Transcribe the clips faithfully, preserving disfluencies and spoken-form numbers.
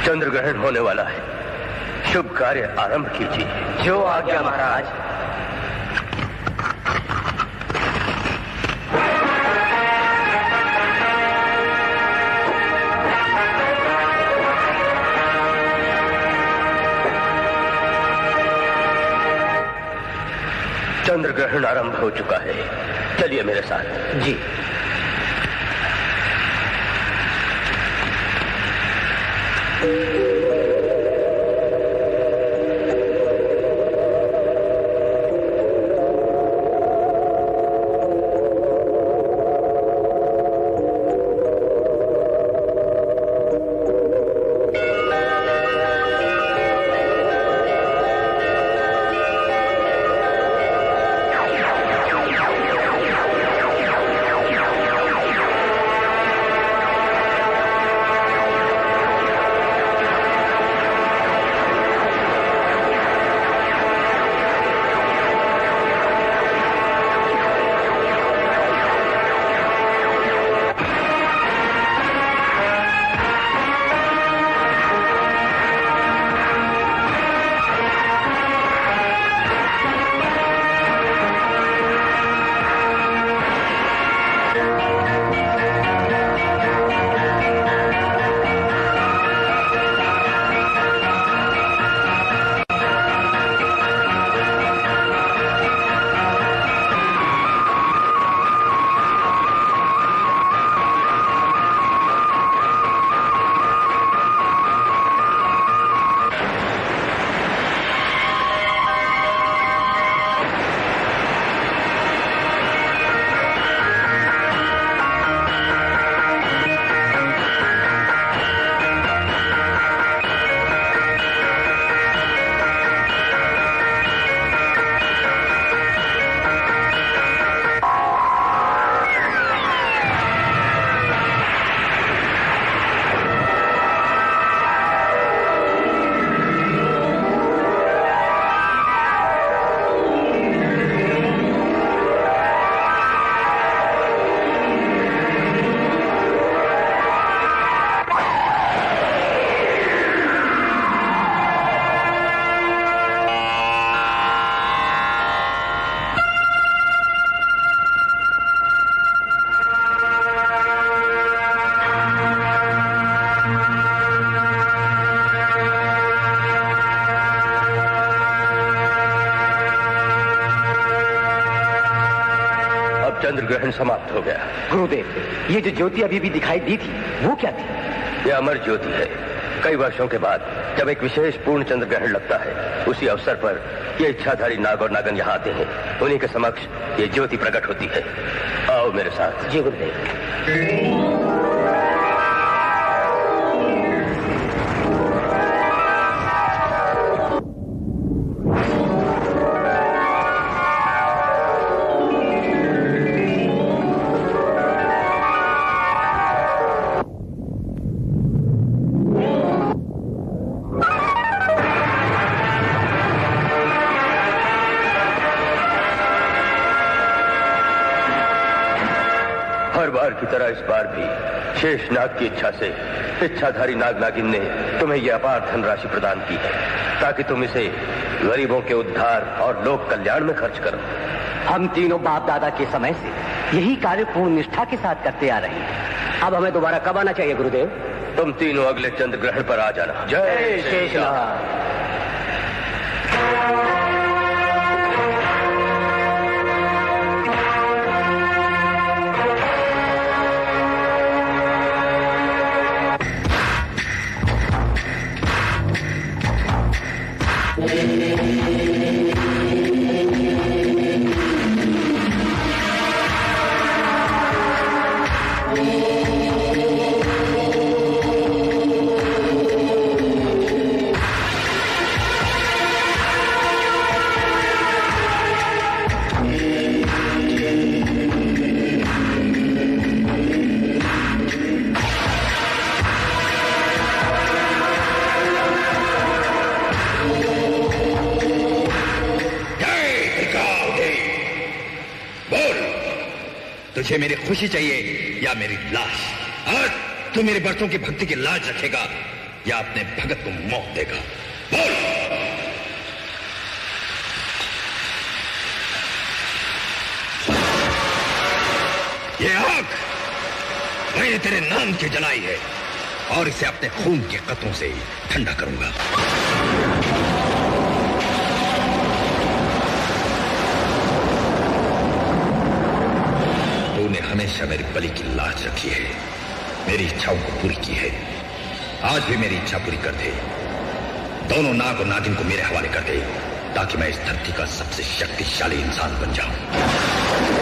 चंद्र ग्रहण होने वाला है, शुभ कार्य आरंभ कीजिए। जो आज्ञा महाराज। चंद्र ग्रहण आरंभ हो चुका है, चलिए मेरे साथ। जी। चंद्र ग्रहण समाप्त हो गया। गुरुदेव, ये जो ज्योति अभी भी दिखाई दी थी वो क्या थी? ये अमर ज्योति है। कई वर्षों के बाद जब एक विशेष पूर्ण चंद्र ग्रहण लगता है, उसी अवसर पर ये इच्छाधारी नाग और नागन यहाँ आते हैं। उन्हीं के समक्ष ये ज्योति प्रकट होती है। आओ मेरे साथ। जी गुरुदेव। हर बार की तरह इस बार भी शेष नाग की इच्छा से इच्छाधारी नाग नागिन ने तुम्हें यह अपार धनराशि प्रदान की है, ताकि तुम इसे गरीबों के उद्धार और लोक कल्याण में खर्च करो। हम तीनों बाप दादा के समय से यही कार्य पूर्ण निष्ठा के साथ करते आ रहे हैं। अब हमें दोबारा कब आना चाहिए गुरुदेव? तुम तीनों अगले चंद्र ग्रहण पर आ जाना। जय शेषनाग। तुझे मेरी खुशी चाहिए या मेरी लाश? आज तू मेरे बरसों की भक्ति की लाज रखेगा या अपने भगत को मौत देगा? बोल। ये आग मैंने तेरे नाम की जलाई है और इसे अपने खून के कतरों से ठंडा करूंगा। तूने हमेशा मेरी बलि की लाज रखी है, मेरी इच्छाओं को पूरी की है। आज भी मेरी इच्छा पूरी कर दे। दोनों नाग और नागिन को मेरे हवाले कर दे ताकि मैं इस धरती का सबसे शक्तिशाली इंसान बन जाऊं।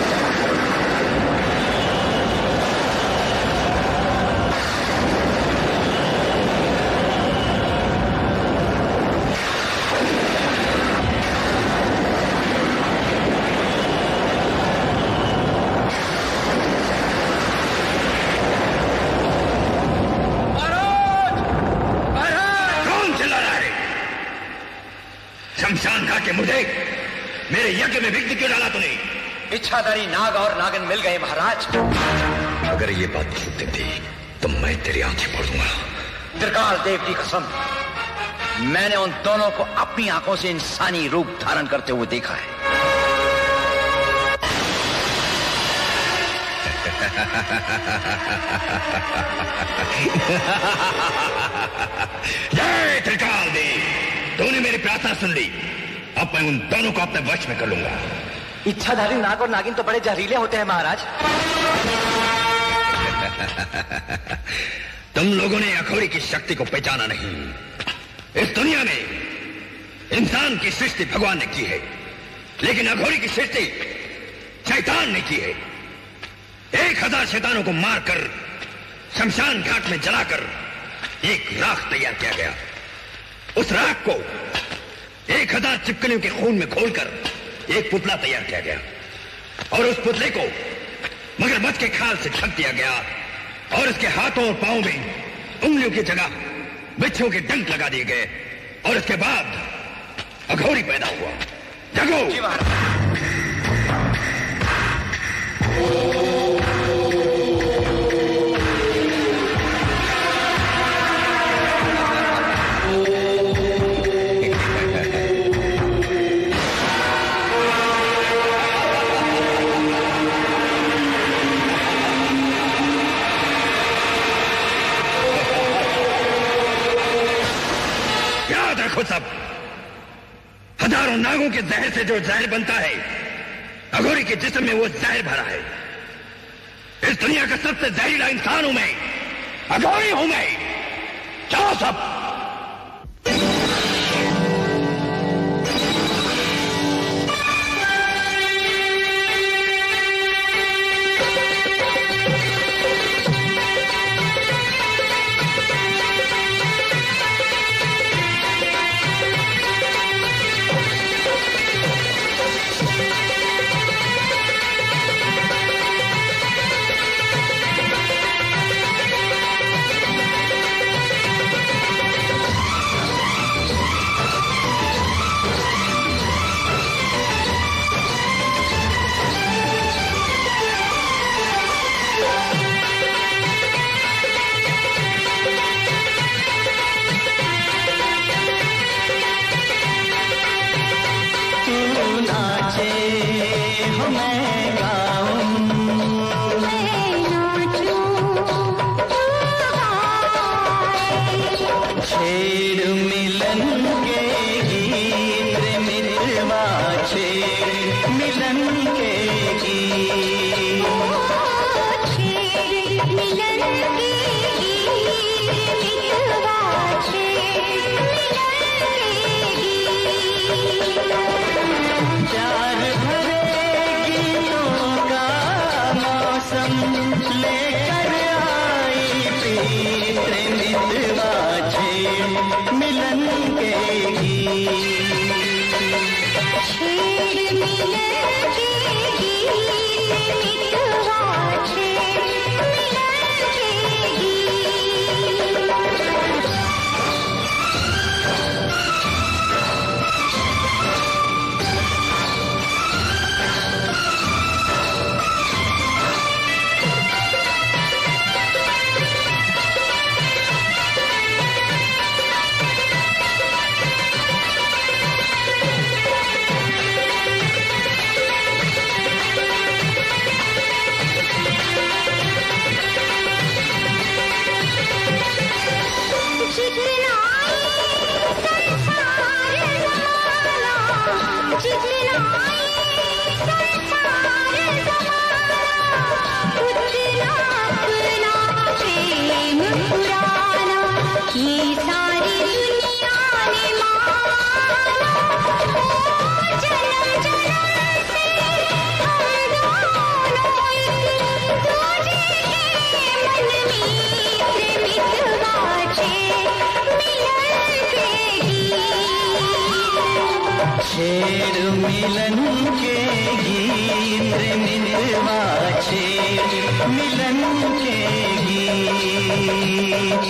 शमशान घाट के मुझे मेरे यज्ञ में विघ्न क्यों डाला तूने? इच्छाधारी नाग और नागिन मिल गए महाराज। अगर ये बात झूठ थी तो मैं तेरी आंखें फोड़ दूंगा। त्रिकाल देव की कसम, मैंने उन दोनों को अपनी आंखों से इंसानी रूप धारण करते हुए देखा है। जय त्रिकाल देव, तूने मेरी प्रार्थना सुन ली। अब मैं उन दोनों को अपने वश में कर लूंगा। इच्छाधारी नाग और नागिन तो बड़े जहरीले होते हैं महाराज। तुम लोगों ने अघोरी की शक्ति को पहचाना नहीं। इस दुनिया में इंसान की सृष्टि भगवान ने की है, लेकिन अघोरी की सृष्टि शैतान ने की है। एक हजार शैतानों को मारकर शमशान घाट में जलाकर एक राख तैयार किया गया। उस राख को एक हजार चिपकलियों के खून में घोलकर एक पुतला तैयार किया गया और उस पुतले को मगरमच्छ के खाल से ढक दिया गया और उसके हाथों और पांवों में उंगलियों की जगह बिच्छू के डंक लगा दिए गए और उसके बाद अघोरी पैदा हुआ। जगो। देखो सब, हजारों नागों के जहर से जो जहर बनता है, अघोरी के जिस्म में वो जहर भरा है। इस दुनिया का सबसे जहरीला इंसान हूं मैं, अघोरी हूं मैं। चलो सब। छेड़ मिलन के गीत मितवा छेड़ मिलन के गीत।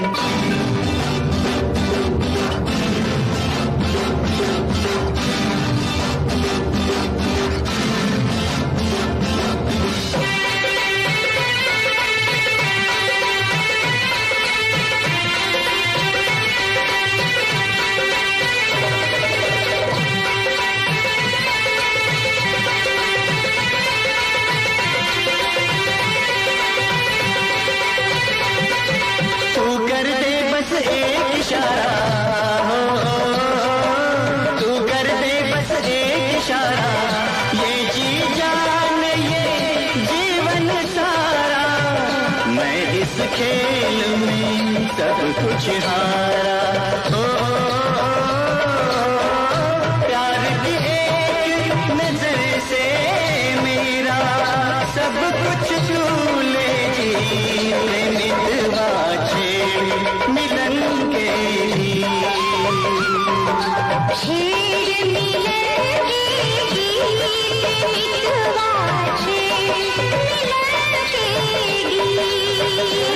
इशारा हो तू कर दे बस एक इशारा, ये जी जान ये जीवन सारा, मैं इस खेल में सब कुछ हारा। हो प्यार की एक नजर से मेरा सब कुछ तू ले जी, मितवा छेड़ मिलन के छेड़ मिलन के गीत मितवा छेड़ मिलन के गीत।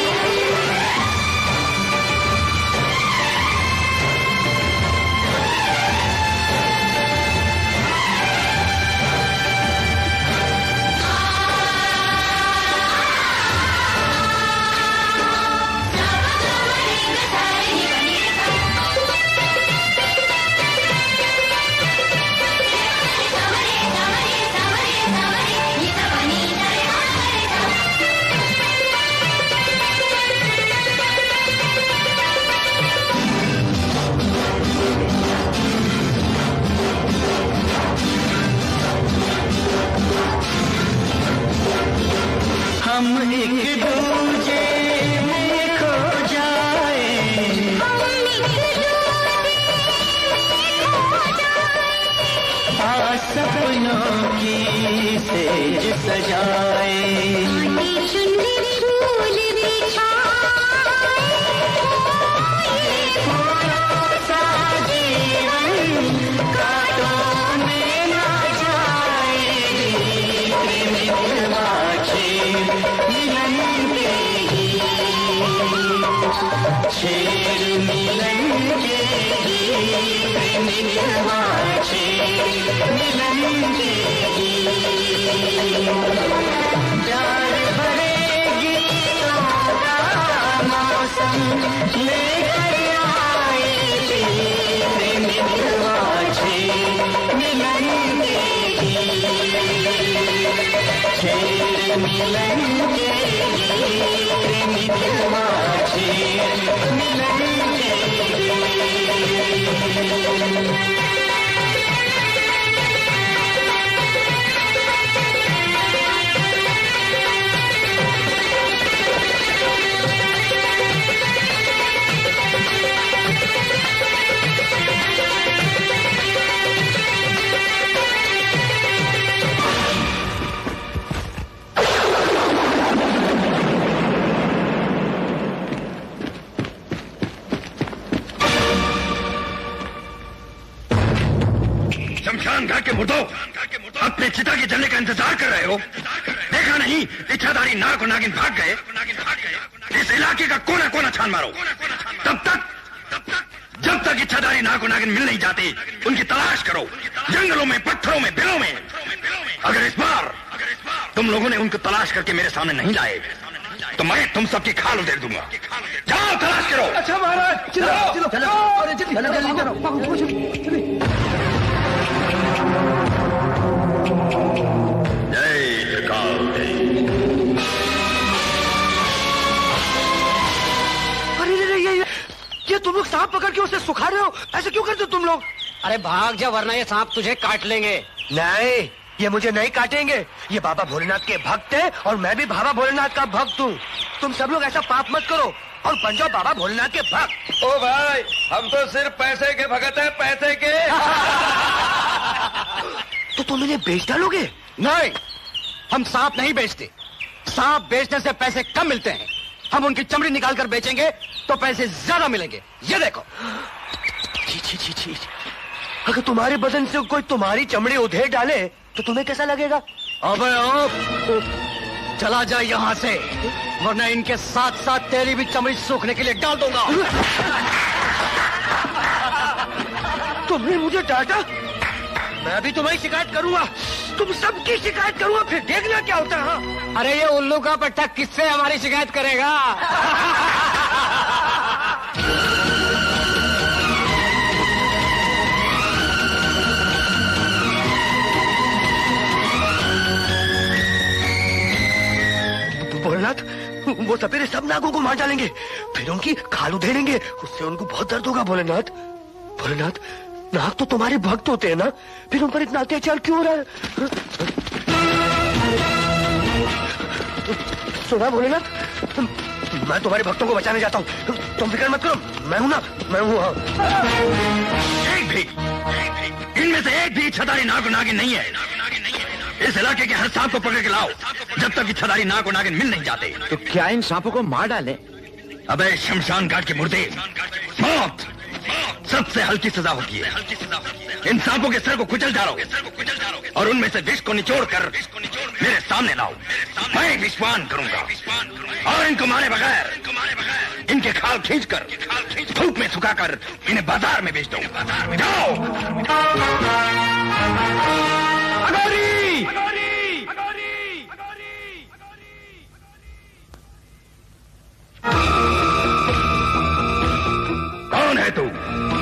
हम एक दूजे में खो जाए, हम एक दूजे में खो जाए, आ सपनों की सेज सजाए, आने चुनरी फूल बिछाए, फूलों सा जीवन कांटों में ना जाए, मितवा छेड़ मिलन के गीत, छेड़ मिलन के गीत, मितवा छेड़ मिलन के गीत। प्यार भरे गीतों का मौसम लेकर आए गीत, मितवा छेड़ मिलन के गीत, छेड़ मिलन के गीत, मितवा छेड़ मिलन के गीत। शमशान घाट के मुर्दों, अपने चिता के जलने का इंतजार कर रहे हो? देखा नहीं इच्छाधारी नाग और नागिन भाग गए? इस इलाके का कोना कोना छान मारो। तब तक जब तक इच्छाधारी नाग और नागिन मिल नहीं जाते उनकी तलाश करो, जंगलों में, पत्थरों में, बिलों में। अगर इस बार तुम लोगों ने उनको तलाश करके मेरे सामने नहीं लाए तो मैं तुम सबकी खाल उधेड़ दूंगा। जाओ तलाश करो। अच्छा महाराज, चलो चलो चलो जल्दी जल्दी करो। जय अकाल देव। अरे ये ये ये तुम लोग सांप पकड़ के उसे सुखा रहे हो, ऐसे क्यों करते हो तुम लोग? अरे भाग जा वरना ये सांप तुझे काट लेंगे। नहीं, ये मुझे नहीं काटेंगे। ये बाबा भोलेनाथ के भक्त हैं और मैं भी बाबा भोलेनाथ का भक्त हूँ। तुम सब लोग ऐसा पाप मत करो और बन जाओ बाबा भोलेनाथ के भक्त। ओ भाई, हम तो सिर्फ पैसे के भगत हैं, पैसे के। तो तुम इन्हें बेच डालोगे? नहीं, हम सांप नहीं बेचते। सांप बेचने से पैसे कम मिलते हैं। हम उनकी चमड़ी निकाल कर बेचेंगे तो पैसे ज्यादा मिलेंगे। ये देखो। छी छी छी छी। अगर तुम्हारे बदन से कोई तुम्हारी चमड़ी उधेड़ डाले तो तुम्हें कैसा लगेगा? अबे ओ, चला जा यहाँ से, वरना इनके साथ साथ तेरी भी चमड़ी सूखने के लिए डाल दूंगा। तुमने मुझे डांटा? मैं भी तुम्हारी शिकायत करूंगा। तुम सबकी शिकायत करूंगा, फिर देखना क्या होता है। हाँ? अरे ये उल्लू का पट्टा किससे हमारी शिकायत करेगा? भोलेनाथ, वो सपेरे सब नागों को मार डालेंगे, फिर उनकी खाल उधेड़ेंगे, उससे उनको बहुत दर्द होगा। भोलेनाथ, भोलेनाथ, नाग तो तुम्हारे भक्त होते हैं ना, फिर उन पर इतना अत्याचार क्यों हो रहा है? सुना भोलेनाथ, मैं तुम्हारे भक्तों को बचाने जाता हूँ। तुम फिक्र मत करो, मैं हूं ना, मैं हूं। हाँ। एक भी, इनमें से एक भी छदारी नाग और नागिन नहीं है। इस इलाके के हर सांप को पकड़ के लाओ, जब तक छदारी नाग और नागिन मिल नहीं जाते। तो क्या इन सांपों को मार डाले? अबे शमशान घाट के मुर्दे, मौत सबसे हल्की सजा होती है। इन सांपों के सर को कुचल डालो और उनमें से विष को निचोड़ कर मेरे सामने लाओ। मैं विश्वान करूंगा और इनको मारे बगैर इनके खाल खींचकर धूप में सुखाकर इन्हें बाजार में बेच दो। जाओ। अगोरी! कौन है तू?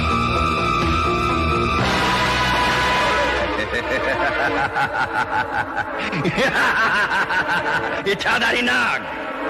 ये छादारी नाग।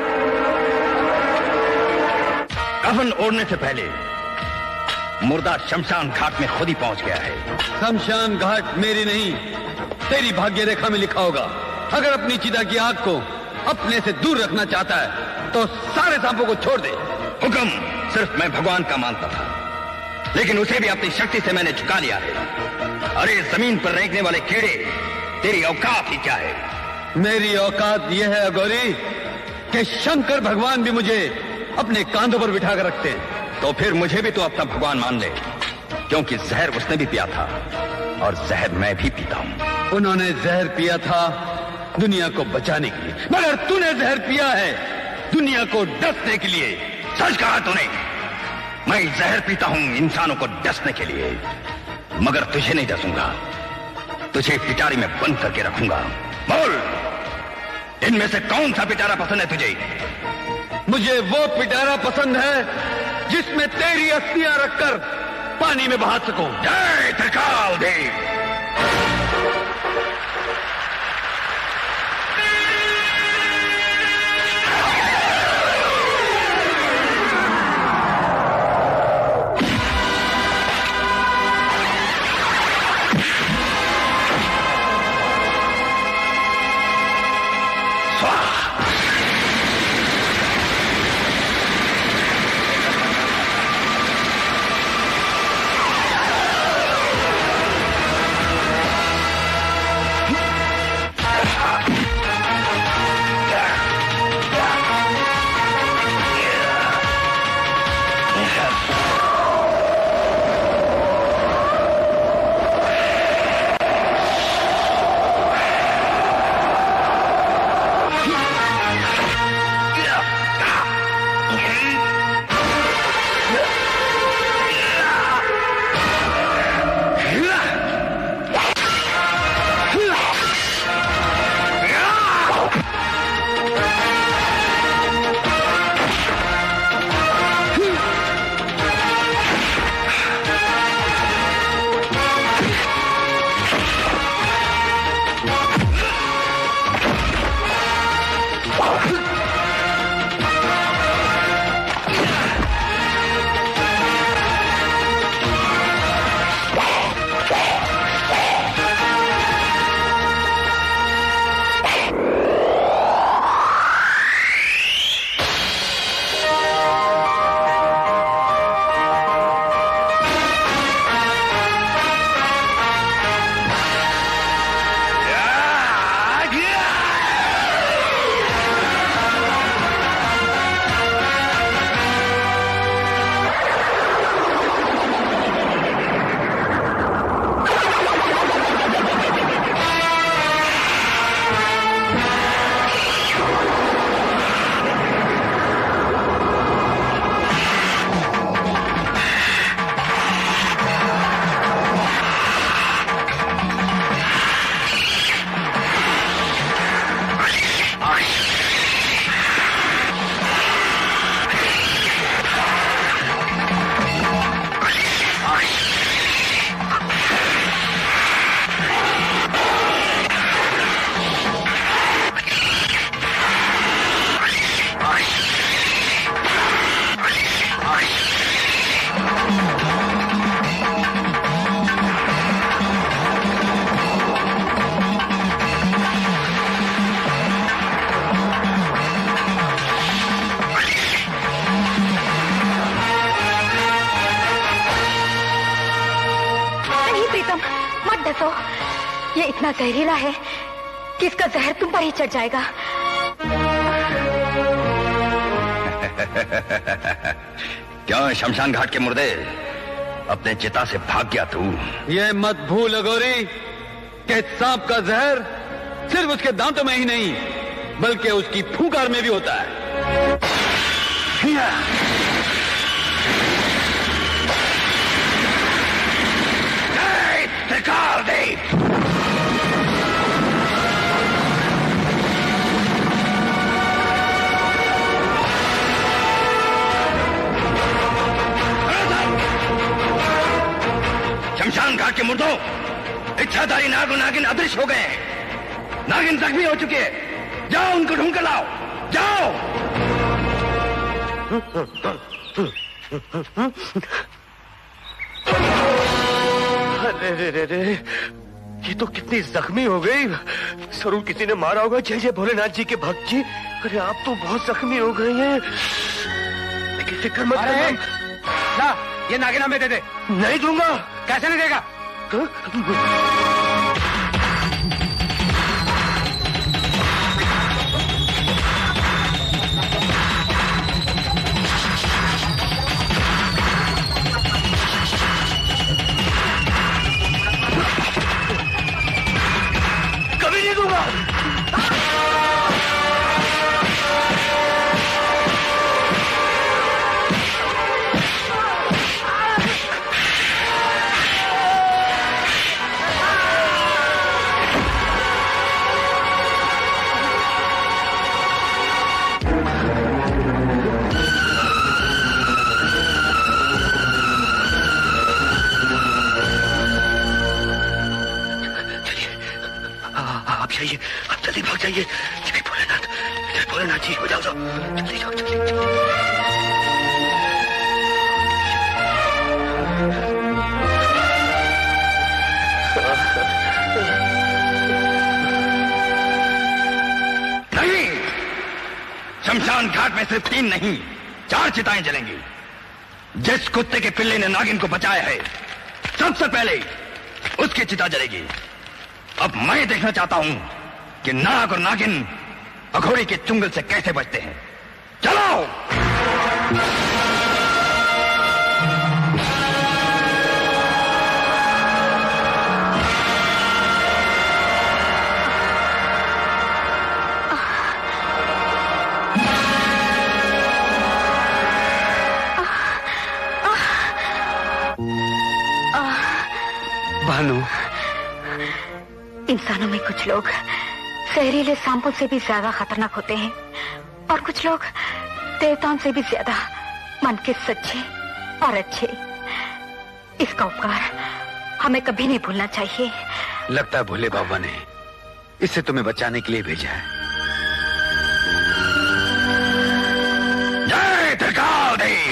कफन ओढ़ने से पहले मुर्दा शमशान घाट में खुद ही पहुंच गया है। शमशान घाट मेरी नहीं, तेरी भाग्य रेखा में लिखा होगा। अगर अपनी चिता की आग को अपने से दूर रखना चाहता है तो सारे सांपों को छोड़ दे। हुक्म सिर्फ मैं भगवान का मानता था, लेकिन उसे भी अपनी शक्ति से मैंने झुका लिया है। अरे जमीन पर रेंगने वाले कीड़े, तेरी औकात ही क्या है? मेरी औकात यह है अगौरी कि शंकर भगवान भी मुझे अपने कांधों पर बिठा कर रखते हैं। तो फिर मुझे भी तो अपना भगवान मान ले, क्योंकि जहर उसने भी पिया था और जहर मैं भी पीता हूं। उन्होंने जहर पिया था दुनिया को बचाने के लिए, मगर तूने जहर पिया है दुनिया को डसने के लिए। सच कहा तूने। मैं जहर पीता हूं इंसानों को डसने के लिए, मगर तुझे नहीं डसूंगा। तुझे पिटारी में बंद करके रखूंगा। बोल, इनमें से कौन सा पिटारा पसंद है तुझे? मुझे वो पिटारा पसंद है जिसमें तेरी अस्थियां रखकर पानी में बहा सकूं। जय त्रिकाल देव। प्रीतम, मत डसो। ये इतना जहरीला है कि इसका जहर तुम पर ही चढ़ जाएगा। क्यों शमशान घाट के मुर्दे, अपने चिता से भाग गया तू? ये मत भूल अघोरी कि सांप का जहर सिर्फ उसके दांतों में ही नहीं बल्कि उसकी फूंकार में भी होता है। त्रिकाल देव, शमशान घाट के मुर्दों, इच्छाधारी नाग और नागिन अदृश्य हो गए हैं। नागिन जख्मी हो चुके हैं। जाओ उनको ढूंढ कर लाओ, जाओ। अरे रे रे रे, ये तो कितनी जख्मी हो गई। जरूर किसी ने मारा होगा। जय जय भोलेनाथ जी के भक्त जी। अरे आप तो बहुत जख्मी हो गए हैं। लेकिन फिक्र मत करना। ये नागिन हमें दे दे। नहीं दूंगा। कैसे नहीं देगा? कभी नहीं दूंगा। आप जल्दी भाग जाइए। जय भोलेनाथ, जय भोलेनाथ जी। हो जाओ जाओ, जल्दी जाओ, जल्दी नहीं, शमशान घाट में सिर्फ तीन नहीं चार चिताएं जलेंगी। जिस कुत्ते के पिल्ले ने नागिन को बचाया है, सबसे पहले उसकी चिता जलेगी। अब मैं देखना चाहता हूं कि नाग और नागिन अघोरी के चुंगल से कैसे बचते हैं। चलो। भानु, इंसानों में कुछ लोग जहरीले सांपों से भी ज्यादा खतरनाक होते हैं और कुछ लोग देवताओं से भी ज्यादा मन के सच्चे और अच्छे। इसका उपकार हमें कभी नहीं भूलना चाहिए। लगता है भोले बाबा ने इसे तुम्हें बचाने के लिए भेजा है। जय त्रिकाल देव।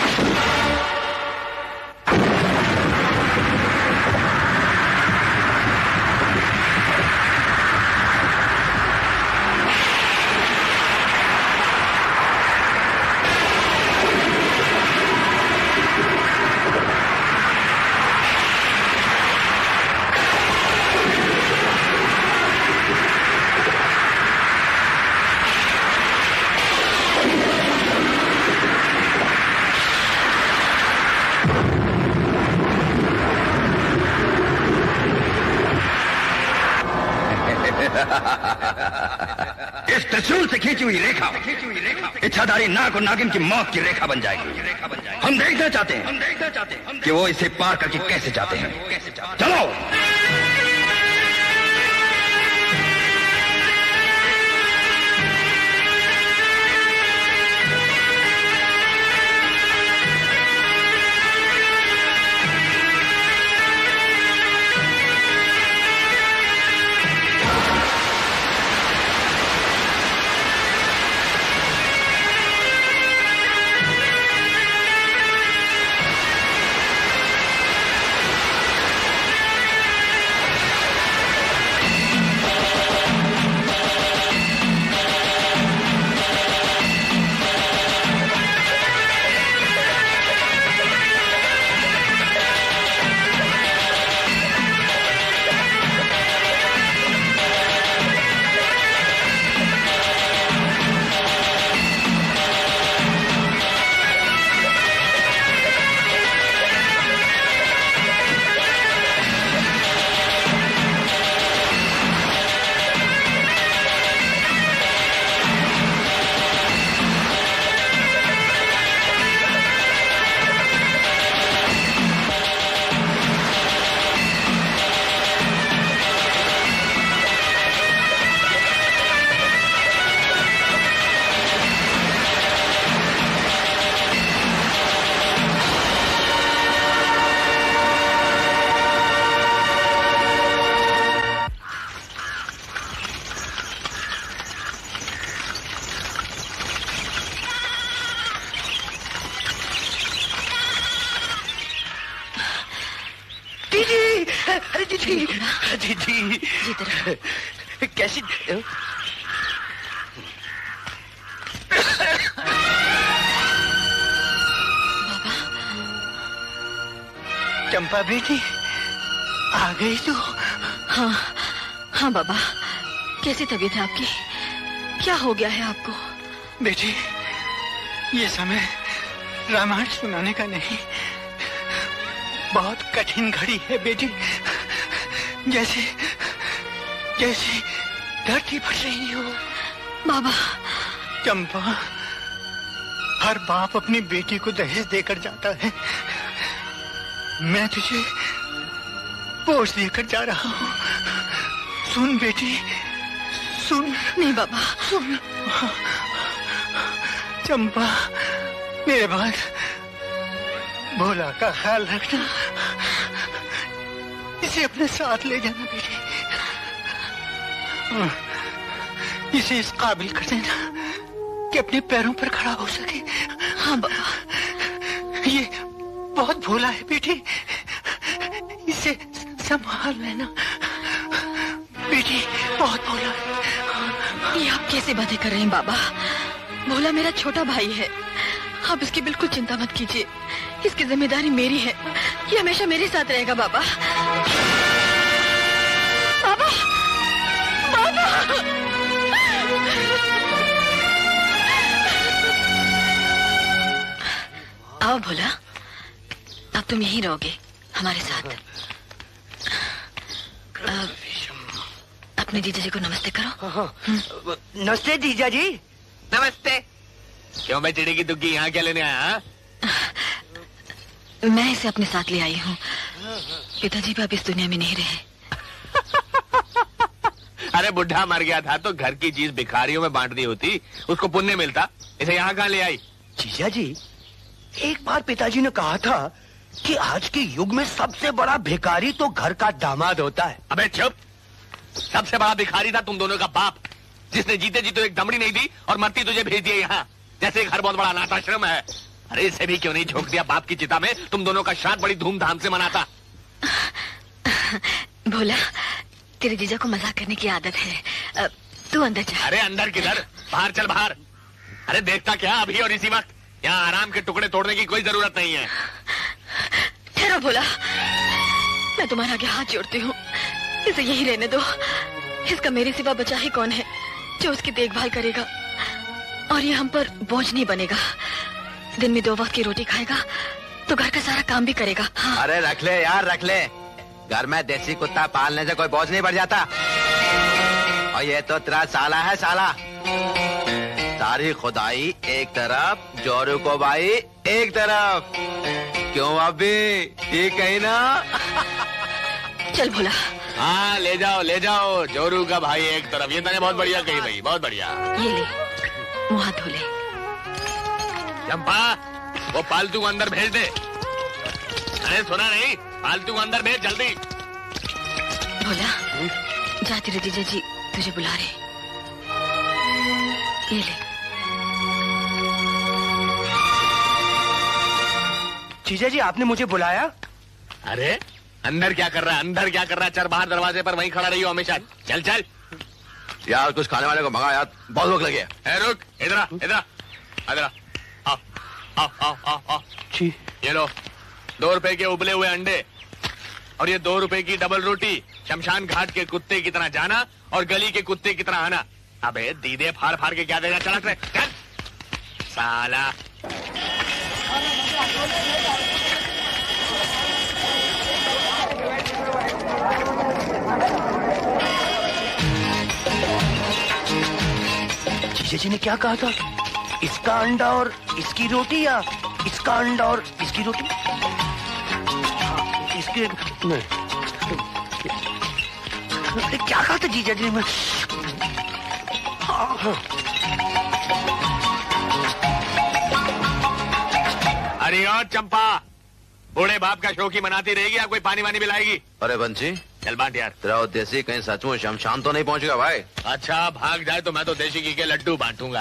इस त्रिशूल से खींची हुई रेखा इच्छाधारी नाग और नागिन की मौत की रेखा बन जाएगी। हम देखना चाहते हैं कि वो इसे पार करके कैसे जाते हैं। चलो। दीदी दीदी कैसी चंपा बेटी आ गई तू? हाँ हाँ बाबा, कैसी तबीयत है आपकी? क्या हो गया है आपको? बेटी ये समय रामायण सुनाने का नहीं, बहुत कठिन घड़ी है बेटी। जैसे जैसे धरती फट रही हो। बाबा। चंपा, हर बाप अपनी बेटी को दहेज देकर जाता है। मैं तुझे पोष देकर जा रहा हूँ। सुन बेटी, सुन। नहीं बाबा, सुन। चंपा, मेरे बाद भोला का ख्याल रखना, इसे अपने साथ ले जाना बेटी। इसे इस काबिल कर देना कि अपने पैरों पर खड़ा हो सके। हाँ बाबा। ये बहुत भोला है बेटी, इसे संभाल लेना बेटी, बहुत भोला है। ये आप कैसे बातें कर रहे हैं बाबा? भोला मेरा छोटा भाई है, आप इसकी बिल्कुल चिंता मत कीजिए। इसकी जिम्मेदारी मेरी है, ये हमेशा मेरे साथ रहेगा बाबा। बाबा, बाबा। आओ भोला, अब तुम यहीं रहोगे हमारे साथ। अब अपने जीजा जी को नमस्ते करो। नमस्ते जीजा जी। नमस्ते। क्यों मैं चिड़ी की दुग्गी यहाँ क्या लेने आया? मैं इसे अपने साथ ले आई हूँ। पिताजी भी अब इस दुनिया में नहीं रहे। अरे बुढ़ा मर गया था तो घर की चीज भिखारियों में बांट दी होती, उसको पुण्य मिलता। इसे यहाँ कहाँ ले आई? जीजा जी, एक बार पिताजी ने कहा था कि आज के युग में सबसे बड़ा भिखारी तो घर का दामाद होता है। अबे चुप। सबसे बड़ा भिखारी था तुम दोनों का बाप, जिसने जीते जी तो एक दमड़ी नहीं दी और मरती तुझे भेज दिया यहाँ, जैसे घर बहुत बड़ा अनाथाश्रम है। अरे इसे भी क्यों नहीं झोंक दिया बाप की चिता में? तुम दोनों का श्राद्ध बड़ी धूमधाम से मनाता। भोला, तेरे जीजा को मजाक करने की आदत है, तू अंदर जा। अरे अंदर किधर, बाहर चल बाहर। अरे देखता क्या अभी और इसी वक्त? यहाँ आराम के टुकड़े तोड़ने की कोई जरूरत नहीं है। ठहरो भोला, मैं तुम्हारे आगे हाथ जोड़ती हूँ, इसे यही रहने दो। इसका मेरे सिवा बचा ही कौन है जो उसकी देखभाल करेगा, और ये हम पर बोझ नहीं बनेगा। दिन में दो वक्त की रोटी खाएगा तो घर का सारा काम भी करेगा। हाँ। अरे रख ले यार, रख ले। घर में देसी कुत्ता पालने से कोई बोझ नहीं बढ़ जाता। और ये तो तेरा साला है, साला। सारी खुदाई एक तरफ, जोरू को भाई एक तरफ। क्यों अभी ठीक है ना? चल भोला। हाँ ले जाओ ले जाओ, जोरू का भाई एक तरफ। ये तने बहुत बढ़िया कही भाई, बहुत बढ़िया। ये ले, मुँह हाथ धो ले। चंपा, वो पालतू को अंदर भेज दे। अरे सुना नहीं, पालतू को अंदर भेज जल्दी। भोला, जा, तेरे जीजा जी तुझे बुला रहे। ये ले। जीजा जी, आपने मुझे बुलाया? अरे अंदर क्या कर रहा है, अंदर क्या कर रहा है? चल बाहर दरवाजे पर वहीं खड़ा रही हो हमेशा। चल चल यार, कुछ खाने वाले को मंगा यार, बहुत भूख लगी है। रुक, इधर आ, इधर आ, इधर आ। आओ आओ आओ आओ आओ। जी। ये लो, दो रुपए के उबले हुए अंडे और ये दो रुपए की डबल रोटी। शमशान घाट के कुत्ते की तरह जाना और गली के कुत्ते की तरह आना। अबे दीदे फाड़ फाड़ के क्या देगा? चलत रहे चल साला। जीजा जी ने क्या कहा था? इसका अंडा और इसकी रोटी, या इसका अंडा और इसकी रोटी? इसके नहीं, क्या कहा था जीजा जी ने? हाँ, हाँ। अरे और चंपा, बूढ़े बाप का शौकी मनाती रहेगी या कोई पानी वानी पिलाएगी? अरे बंसी, चल बांट यार। तेरा देसी कहीं सचमुच शमशान तो नहीं पहुंचेगा भाई? अच्छा भाग जाए तो मैं तो देसी घी के लड्डू बांटूंगा।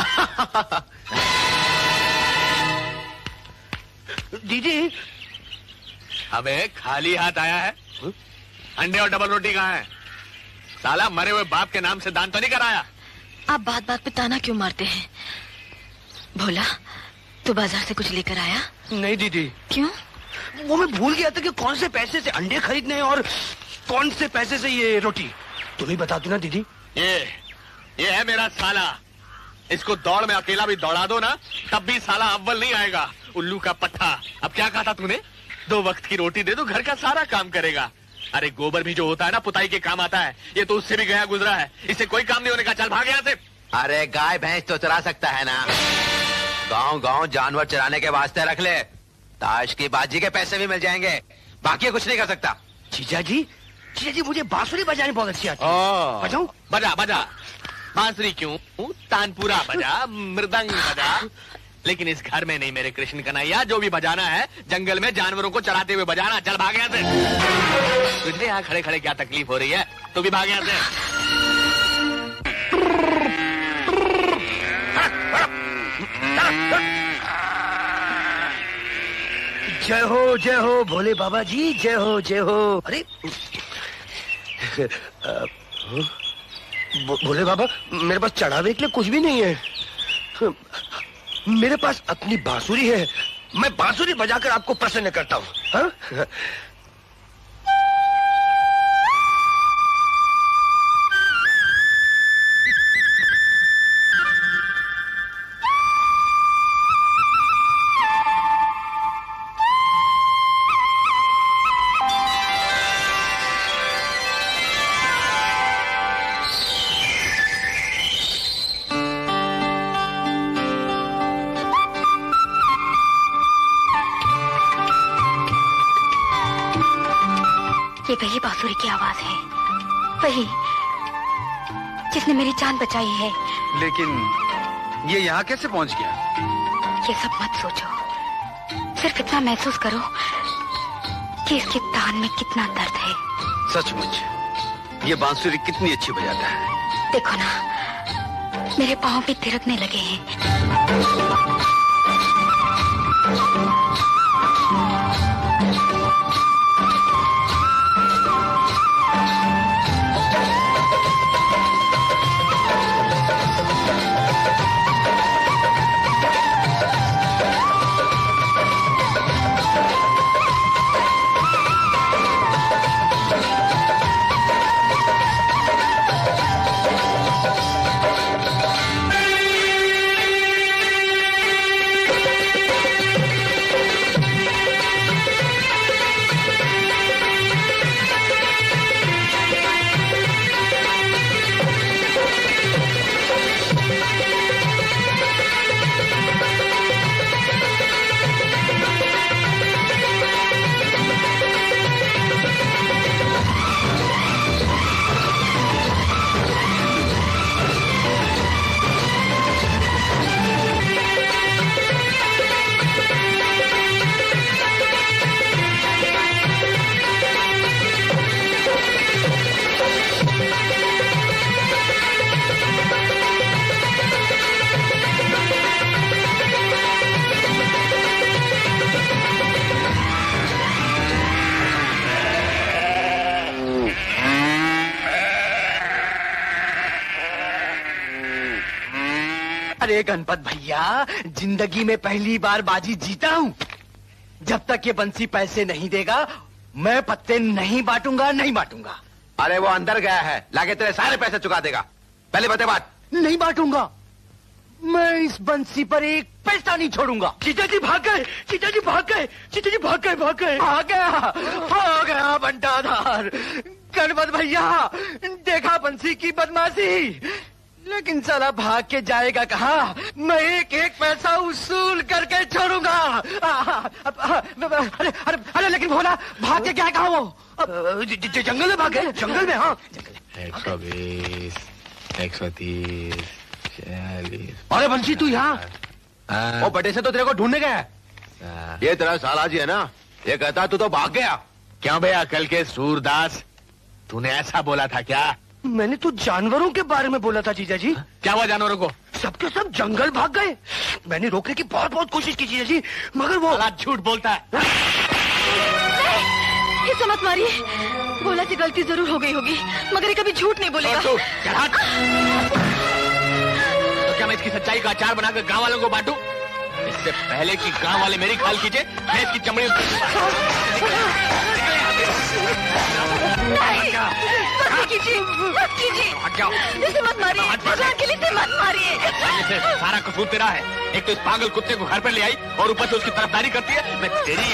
दीदी, अबे खाली हाथ आया है? अंडे और डबल रोटी कहाँ है? साला मरे हुए बाप के नाम से दान तो नहीं कराया? आप बात बात पे ताना क्यों मारते हैं? भोला, तू बाजार से कुछ लेकर आया? नहीं दीदी। क्यों? वो मैं भूल गया था कि कौन से पैसे से अंडे खरीदने हैं और कौन से पैसे से ये रोटी। तुम ही बता दो ना दीदी। ये ये है मेरा साला। इसको दौड़ में अकेला भी दौड़ा दो ना, तब भी साला अव्वल नहीं आएगा। उल्लू का पट्टा। अब क्या कहा था तूने? दो वक्त की रोटी दे दो, घर का सारा काम करेगा। अरे गोबर भी जो होता है ना पुताई के काम आता है, ये तो उससे भी गया गुजरा है। इससे कोई काम नहीं होने का। चल भाग यहाँ से। अरे गाय भैंस तो चरा सकता है ना, गांव गांव जानवर चराने के वास्ते रख ले। ताश की बाजी के पैसे भी मिल जाएंगे, बाकी कुछ नहीं कर सकता। जीजा जी, जीजा जी मुझे बांसुरी बजाने बहुत अच्छी आती है। बजाऊं? बजा बजा। बांसुरी क्यों, तानपुरा बजा, मृदंग बजा, लेकिन इस घर में नहीं मेरे कृष्ण कन्हैया। जो भी बजाना है जंगल में जानवरों को चराते हुए बजाना। चल भाग यहाँ से। तुझे यहाँ खड़े खड़े क्या तकलीफ हो रही है? तू भी भाग यहाँ से। जय हो जय हो भोले बाबा जी, जय हो जय हो। अरे भोले बाबा, मेरे पास चढ़ावे के लिए कुछ भी नहीं है। मेरे पास अपनी बांसुरी है, मैं बांसुरी बजाकर आपको प्रसन्न करता हूँ। हाँ? ये वही बांसुरी की आवाज है, वही जिसने मेरी जान बचाई है। लेकिन ये यहाँ कैसे पहुँच गया? ये सब मत सोचो, सिर्फ इतना महसूस करो कि इसके तान में कितना दर्द है। सचमुच ये बांसुरी कितनी अच्छी बजाता है। देखो ना, मेरे पाँव भी थिरकने लगे हैं। अरे गणपत भैया, जिंदगी में पहली बार बाजी जीता हूँ। जब तक ये बंसी पैसे नहीं देगा मैं पत्ते नहीं बांटूंगा, नहीं बांटूंगा। अरे वो अंदर गया है, लाके तेरे सारे पैसे चुका देगा। पहले बते बात। नहीं बांटूंगा, मैं इस बंसी पर एक पैसा नहीं छोड़ूंगा। जीजा जी भाग गए, जीजा जी भाग गए, जीजा जी भाग गए, भाग गए। आ गया, आ गया बंटाधार। गणपत भैया, देखा बंसी की बदमाशी, लेकिन साला भाग के जाएगा कहाँ? मैं एक एक पैसा उसूल करके छोड़ूंगा। अरे अरे अरे लेकिन भोला, भाग के क्या कहा वो? जंगल में भाग गए, जंगल में। हाँ, एक सौ बीस, एक सौ तीस, चालीस। अरे बंसी तू यहाँ? वो बटे से तो तेरे को ढूंढने गया है। ये तेरा साला जी है ना, ये कहता तू तो भाग गया। क्यों भैया, कल के सूरदास तूने ऐसा बोला था क्या? मैंने तो जानवरों के बारे में बोला था जीजा जी। क्या हुआ जानवरों को? सबके सब जंगल भाग गए। मैंने रोकने की बहुत बहुत कोशिश की जीजा जी, मगर वो झूठ बोलता है। इसे मत मारिए। बोला से गलती जरूर हो गई होगी, मगर ये कभी झूठ नहीं बोलेगा। तो क्या मैं इसकी सच्चाई का अचार बनाकर गांव वालों को बांटूं? इससे पहले कि गांव वाले मेरी खाल खींचे, मैं इसकी चमड़ी मत कीजिए, मत कीजिए, इसे मत मारिए, भगवान के लिए इसे मत मारिए। सारा कसूर तेरा है। एक तो इस पागल कुत्ते को घर पर ले आई और ऊपर से उसकी तरफदारी करती है। मैं तेरी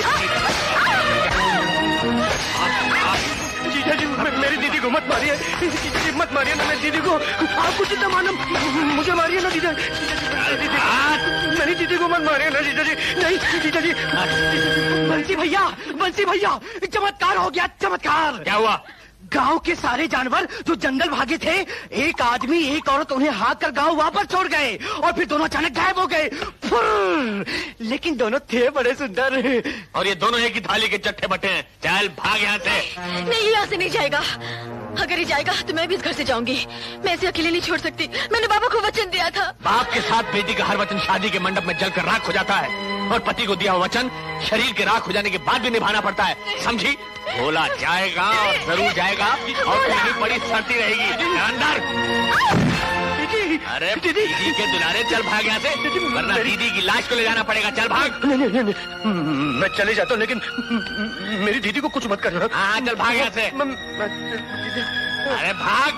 जीजा जी, मेरी दीदी को मत मारिए, जीजा जी मत मारिए ना मेरी दीदी को। आपको जितना मालूम मुझे मारिए ना जीजा जी, मेरी दीदी को मत मारिए ना जीजा जी। नहीं जीजा जी। बंसी भैया, बंसी भैया, चमत्कार हो गया, चमत्कार। क्या हुआ? गांव के सारे जानवर जो जंगल भागे थे, एक आदमी एक औरत उन्हें हाँक कर गांव वापस छोड़ गए और फिर दोनों अचानक गायब हो गए। लेकिन दोनों थे बड़े सुंदर। और ये दोनों एक ही थाली के चट्टे बट्टे हैं। चल भाग यहाँ से। नहीं, यहाँ से नहीं जाएगा। अगर ये जाएगा तो मैं भी इस घर से जाऊंगी। मैं इसे अकेले नहीं छोड़ सकती। मैंने बाबा को वचन दिया था। बाप के साथ बेटी का हर वचन शादी के मंडप में जलकर राख हो जाता है, और पति को दिया हुआ वचन शरीर के राख हो जाने के बाद भी निभाना पड़ता है, समझी? बोला जाएगा और जरूर जाएगा, और कहीं पड़ी सड़ती रहेगी। अंदर। अरे दीदी के दुलारे, चल भाग यहाँ से, वरना दीदी की लाश को ले जाना पड़ेगा। चल भाग। नहीं नहीं नहीं, नहीं। मैं चले जाता हूँ, लेकिन मेरी दीदी को कुछ मत करना। हाँ चल भाग यहाँ से। अरे भाग।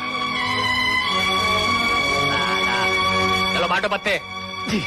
चलो बांटो पत्ते। जी।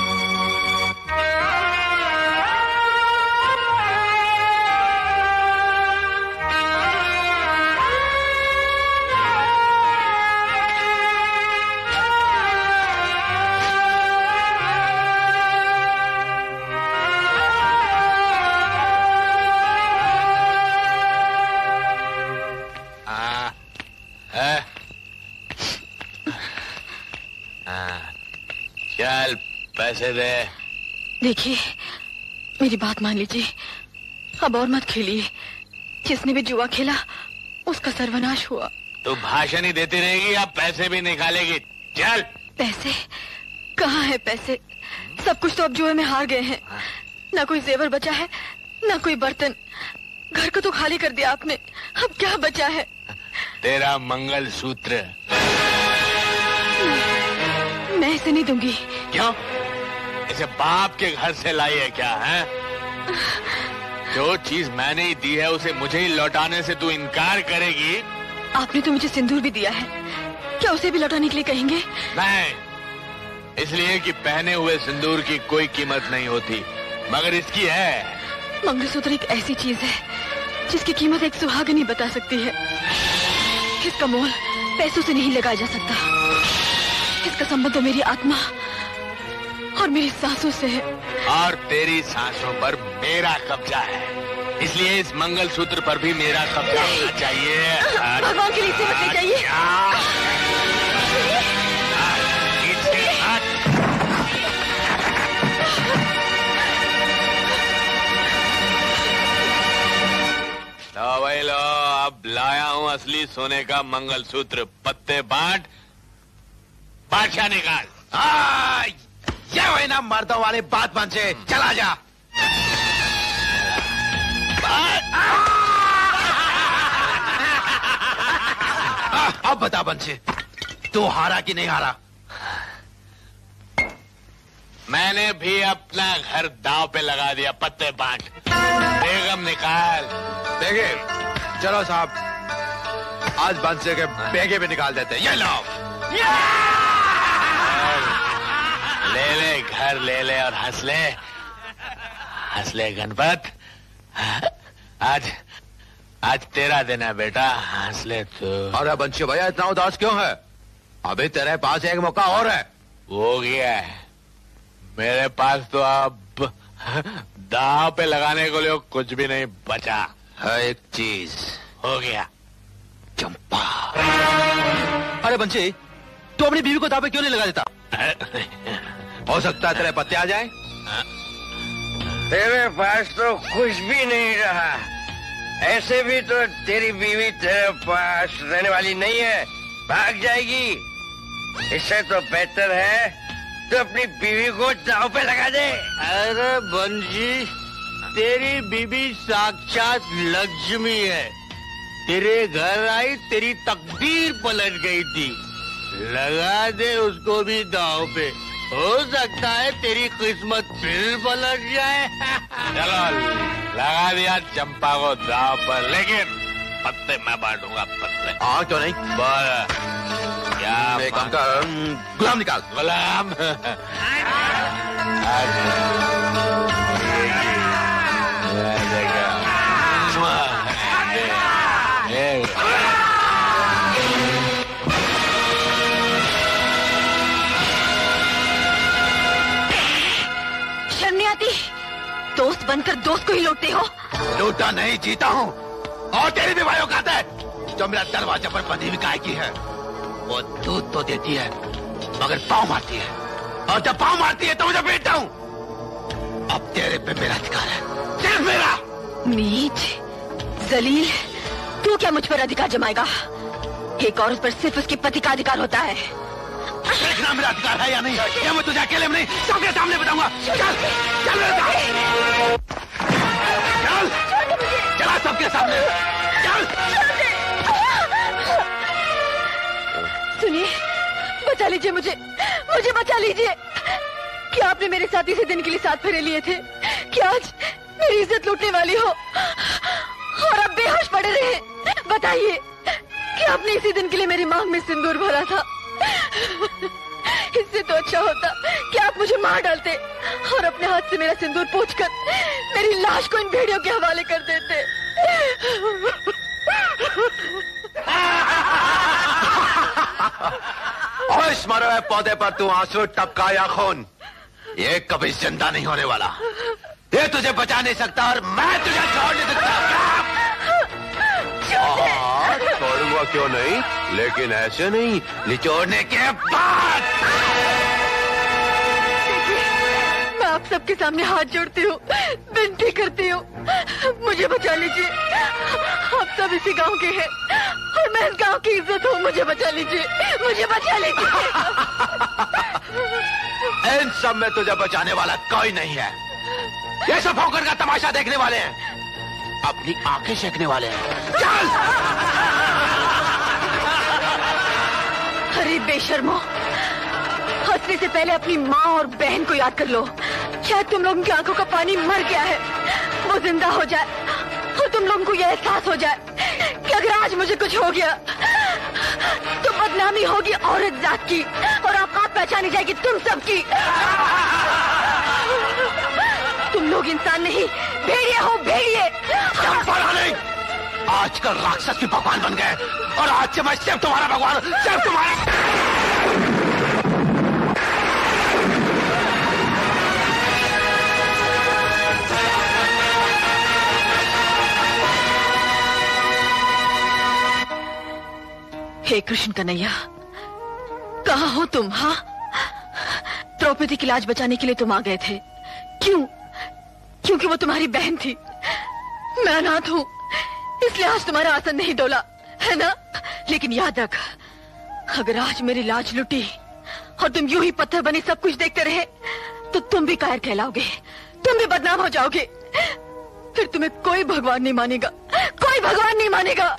चल पैसे दे। देखिए, मेरी बात मान लीजिए, अब और मत खेलिए। जिसने भी जुआ खेला उसका सर्वनाश हुआ। तू भाषण ही देती रहेगी, अब पैसे भी निकालेगी। चल। पैसे? कहाँ है पैसे? सब कुछ तो अब जुए में हार गए हैं। ना कोई जेवर बचा है, ना कोई बर्तन। घर को तो खाली कर दिया आपने, अब क्या बचा है? तेरा मंगल सूत्र। मैं इसे नहीं दूंगी। क्यों? इसे बाप के घर से लाई है क्या है? जो चीज मैंने ही दी है उसे मुझे ही लौटाने से तू इनकार करेगी? आपने तो मुझे सिंदूर भी दिया है, क्या उसे भी लौटाने के लिए कहेंगे? नहीं, इसलिए कि पहने हुए सिंदूर की कोई कीमत नहीं होती, मगर इसकी है। मंगलसूत्र एक ऐसी चीज है जिसकी कीमत एक सुहागन ही बता सकती है। इसका मोल पैसों से नहीं लगाया जा सकता। इसका संबंध तो मेरी आत्मा और मेरी सांसों से है। और तेरी सांसों पर मेरा कब्जा है, इसलिए इस मंगलसूत्र पर भी मेरा कब्जा होना चाहिए। भगवान के लिए इसे मत ले जाइए। लो भाई लो, अब लाया हूँ असली सोने का मंगलसूत्र। पत्ते बांट, बादशाह निकाल। आ, ये वही ना मर्दों वाली बात बंचे, चला जा। आ, अब बता बंचे, तू हारा कि नहीं हारा? मैंने भी अपना घर दांव पे लगा दिया। पत्ते बांट, बेगम निकाल। बेगे, चलो साहब, आज बंसे के बेगे भी निकाल देते। ये लो। ले ले घर, ले ले और हंस ले, हंस ले गणपत। आज आज तेरा दिन है बेटा, हंस ले तू। अरे बंशी भैया, इतना उदास क्यों है? अभी तेरे पास एक मौका और है। हो गया है मेरे पास तो, अब दांव पे लगाने को लिए कुछ भी नहीं बचा है। एक चीज हो गया, चंपा। अरे बंशी, तू अपनी बीवी को दांव पे क्यों नहीं लगा देता? हो सकता है तेरे पत्ते आ जाए। तेरे पास तो कुछ भी नहीं रहा। ऐसे भी तो तेरी बीवी तेरे पास रहने वाली नहीं है, भाग जाएगी। इससे तो बेहतर है तो अपनी बीवी को दांव पे लगा दे। अरे बंजी, तेरी बीबी साक्षात लक्ष्मी है। तेरे घर आई, तेरी तकदीर पलट गई थी। लगा दे उसको भी दांव पे, हो सकता है तेरी किस्मत फिर पलट जाए। चलो लगा दिया चंपा को दांव पर, लेकिन पत्ते मैं बांटूंगा, पत्ते। हाँ क्यों नहीं? बोल क्या? एक काम कर, गुलाम निकाल। गुलाम शर्म नहीं आती? दोस्त बनकर दोस्त को ही लूटते हो। लूटा नहीं, जीता हूँ। और तेरी भी भाई औकात है जो मेरा दरवाजा पर बंधी हुई गाय की है। वो दूध तो देती है मगर पाँव मारती है, और जब पाँव मारती है तो मुझे पीटता हूँ। अब तेरे पे मेरा अधिकार है, सिर्फ मेरा। नीच, जलील, तू क्या मुझ पर अधिकार जमाएगा? एक औरत पर सिर्फ उसके पति का अधिकार होता है। देखना मेरा अधिकार है या नहीं, या मैं तुझे अकेले में नहीं सबके सामने बताऊंगा। चल चल मेरे साथ, चल चला सबके सामने, चल। सुनिए, बचा लीजिए मुझे, मुझे बचा लीजिए। क्या आपने मेरे साथ इसी दिन के लिए साथ फेरे लिए थे? क्या आज मेरी इज्जत लूटने वाली हो और अब बेहोश पड़े रहे? बताइए कि आपने इसी दिन के लिए मेरी मांग में सिंदूर भरा था। इससे तो अच्छा होता कि आप मुझे मार डालते और अपने हाथ से मेरा सिंदूर पोंछकर मेरी लाश को इन भेड़ियों के हवाले कर देते। और इस मरे हुए पौधे पर तू आंसू टपका या खून, ये कभी जिंदा नहीं होने वाला। ये तुझे बचा नहीं सकता और मैं तुझे छोड़ नहीं सकता। छोड़ूंगा क्यों नहीं, लेकिन ऐसे नहीं, निचोड़ने के बाद। मैं आप सबके सामने हाथ जोड़ती हूँ, विनती करती हूँ, मुझे बचा लीजिए। आप सब इसी गांव के हैं और मैं इस गांव की इज्जत हूँ। मुझे बचा लीजिए, मुझे बचा लीजिए। इन सब में तुझे बचाने वाला कोई नहीं है। ये सब होकर का तमाशा देखने वाले हैं, अपनी आंखें सेकने वाले हैं। चल! अरे बेशर्मो, हंसने से पहले अपनी माँ और बहन को याद कर लो। शायद तुम लोगों की आंखों का पानी मर गया है, वो जिंदा हो जाए और तुम लोगों को यह एहसास हो जाए कि अगर आज मुझे कुछ हो गया तो बदनामी होगी औरत जात की और औकात पहचानी जाएगी तुम सबकी। तुम लोग इंसान नहीं, भेड़िए हो, भेड़िए। नहीं, आजकल राक्षस भी भगवान बन गए और आज से मैं सिर्फ तुम्हारा भगवान, सिर्फ तुम्हारा। हे कृष्ण कन्हैया, कहाँ हो तुम? हाँ, द्रौपदी की लाज बचाने के लिए तुम आ गए थे। क्यों? क्योंकि वो तुम्हारी बहन थी। मैं अनाथ हूँ, इसलिए आज तुम्हारा आसन नहीं डोला, है ना? लेकिन याद रख, अगर आज मेरी लाज लुटी और तुम यूं ही पत्थर बने सब कुछ देखते रहे तो तुम भी कायर कहलाओगे, तुम भी बदनाम हो जाओगे। फिर तुम्हें कोई भगवान नहीं मानेगा, कोई भगवान नहीं मानेगा।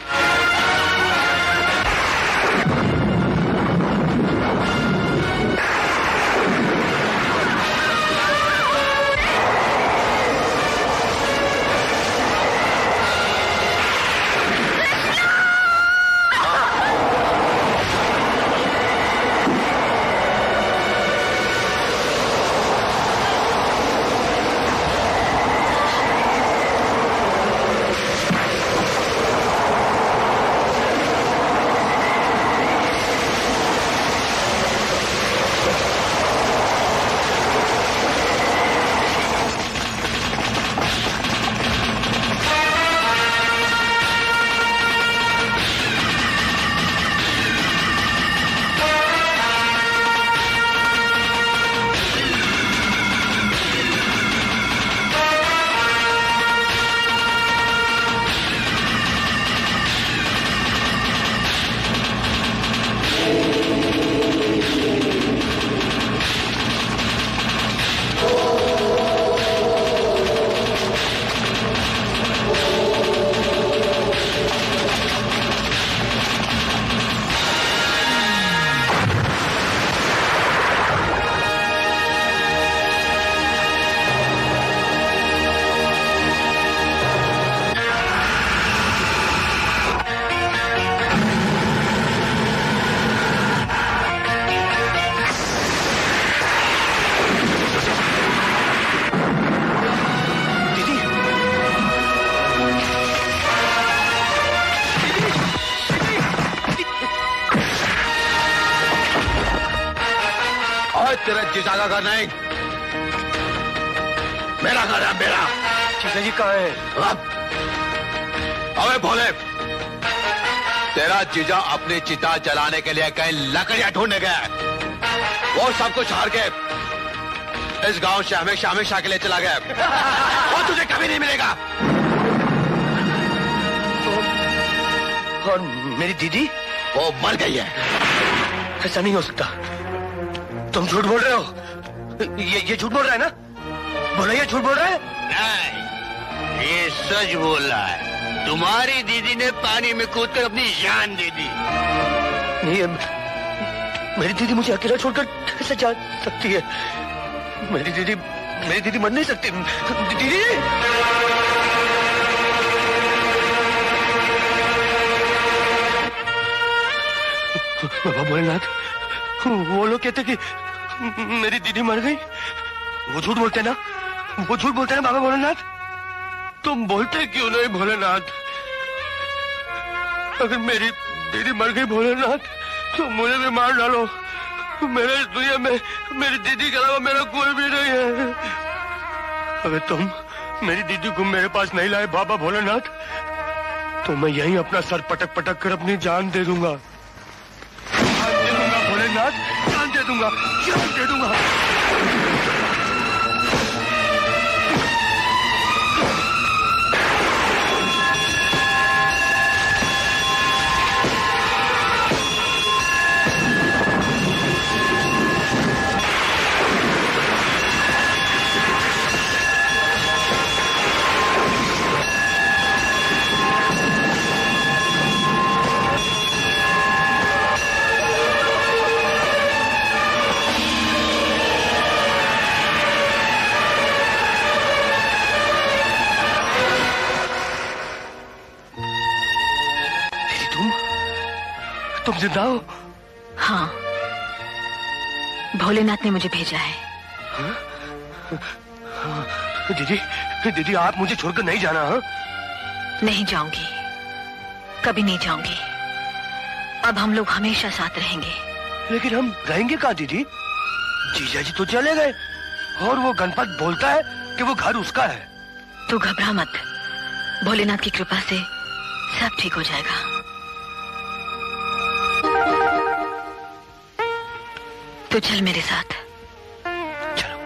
है तेरे जीजा का घर नहीं, मेरा घर है मेरा। जीजा जी कहाँ है? अबे भोले, तेरा जीजा अपनी चिता जलाने के लिए कहीं लकड़ियां ढूंढने गया है। वो सब कुछ हार के इस गांव से हमेशा हमेशा के लिए चला गया, वो तुझे कभी नहीं मिलेगा। और मेरी दीदी? वो मर गई है। ऐसा नहीं हो सकता, तुम झूठ बोल रहे हो। ये ये झूठ बोल रहा है ना? बोलो, ये झूठ बोल रहा है? नहीं, ये सच बोल रहा है। तुम्हारी दीदी ने पानी में कूदकर अपनी जान दे दी। नहीं, मेरी दीदी मुझे अकेला छोड़कर कैसे जा सकती है? मेरी दीदी मेरी दीदी मर नहीं सकती। दीदी, बाबा भोलेनाथ, वो लोग कहते कि मेरी दीदी मर गई। वो झूठ बोलते ना, वो झूठ बोलते ना बाबा भोलेनाथ। तुम बोलते क्यों नहीं भोलेनाथ? अगर मेरी दीदी मर गई भोलेनाथ, तो मुझे भी मार डालो। मेरे इस दुनिया में मेरी दीदी के अलावा मेरा कोई भी नहीं है। अगर तुम मेरी दीदी को मेरे पास नहीं लाए बाबा भोलेनाथ, तो मैं यहीं अपना सर पटक पटक कर अपनी जान दे दूंगा। जान दे दूंगा भोलेनाथ, जान दे दूंगा, जान दे दूंगा। तुम जिंदा हो? हाँ, भोलेनाथ ने मुझे भेजा है। हाँ? हाँ, दीदी, दीदी आप मुझे छोड़कर नहीं जाना। हाँ? नहीं जाऊंगी, कभी नहीं जाऊंगी। अब हम लोग हमेशा साथ रहेंगे। लेकिन हम रहेंगे कहाँ दीदी? जीजा जी तो चले गए और वो गणपत बोलता है कि वो घर उसका है। तू घबरा मत, भोलेनाथ की कृपा से सब ठीक हो जाएगा। तो चल मेरे साथ। चलो।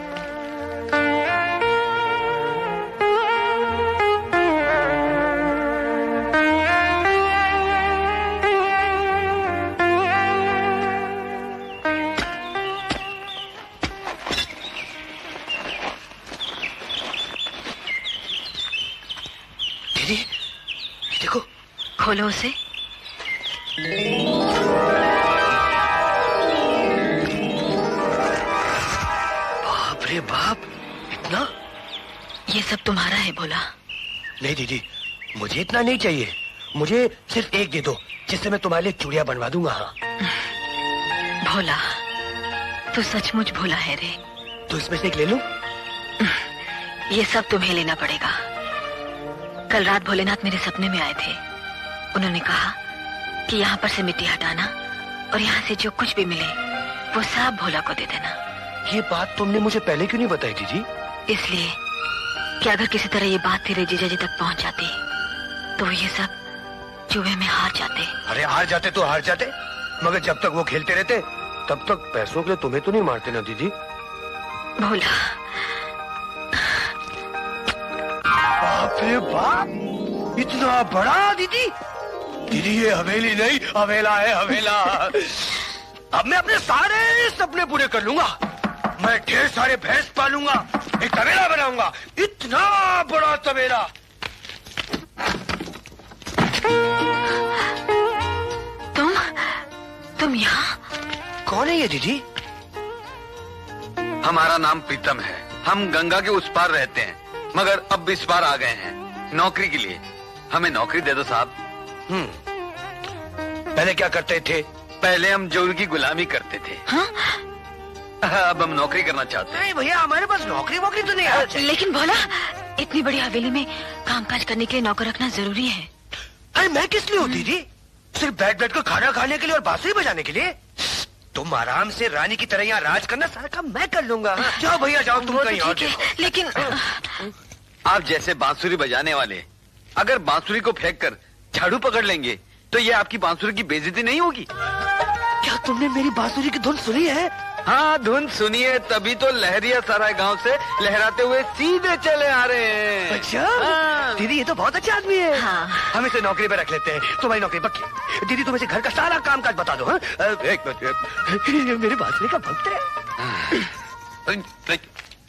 दीदी, देखो। खोलो उसे। अरे बाप, इतना? ये सब तुम्हारा है भोला। नहीं दीदी, मुझे इतना नहीं चाहिए। मुझे सिर्फ एक दे दो, जिससे मैं तुम्हारे लिए चूड़ियां बनवा दूंगा। हाँ। भोला, तू सचमुच भोला है रे। तो इसमें से एक ले लूं? ये सब तुम्हें लेना पड़ेगा। कल रात भोलेनाथ मेरे सपने में आए थे। उन्होंने कहा कि यहाँ पर से मिट्टी हटाना और यहाँ से जो कुछ भी मिले वो सब भोला को दे देना। ये बात तुमने मुझे पहले क्यों नहीं बताई दीदी? इसलिए कि अगर किसी तरह ये बात तेरे जीजा जी तक पहुंच जाती तो ये सब जुए में हार जाते। अरे हार जाते तो हार जाते, मगर जब तक वो खेलते रहते तब तक पैसों के लिए तुम्हें तो नहीं मारते ना दीदी? भोला, बाप रे बाप, इतना बड़ा दीदी? दीदी ये हवेली नहीं, हवेला है, हवेला। अब मैं अपने सारे सपने पूरे कर लूंगा। मैं ढेर सारे भैंस पालूंगा, एक तबेला बनाऊंगा, इतना बड़ा तबेला। तुम तुम यहाँ? कौन है ये दीदी? हमारा नाम प्रीतम है। हम गंगा के उस पार रहते हैं, मगर अब इस पार आ गए हैं नौकरी के लिए। हमें नौकरी दे दो साहब। हम्म, पहले क्या करते थे? पहले हम जोर की गुलामी करते थे। हाँ? अब हम नौकरी करना चाहते हैं। नहीं भैया, हमारे पास नौकरी वोकरी तो नहीं है। लेकिन भोला, इतनी बड़ी हवेली में कामकाज करने के लिए नौकर रखना जरूरी है। अरे मैं किस लिए हूँ दीदी? सिर्फ बैठ बैठ कर खाना खाने के लिए और बांसुरी बजाने के लिए? तुम आराम से रानी की तरह यहाँ राज करना, सारा काम मैं कर लूंगा। जाओ भैया जाओ, तुम कहीं और जाओ। लेकिन आप जैसे बांसुरी बजाने वाले अगर बांसुरी को फेंक कर झाड़ू पकड़ लेंगे तो ये आपकी बांसुरी की बेइज्जती नहीं होगी? क्या तुमने मेरी बांसुरी की धुन सुनी है? हाँ धुन सुनिए, तभी तो लहरिया सारा गांव से लहराते हुए सीधे चले आ रहे हैं। अच्छा हाँ। दीदी ये तो बहुत अच्छा आदमी है। हाँ। हम इसे नौकरी पे रख लेते हैं, तुम्हारी नौकरी पक्की। दीदी तुम इसे घर का सारा काम काज बता दो। हाँ? एक मिनट, मेरी बांसुरी का भक्त है।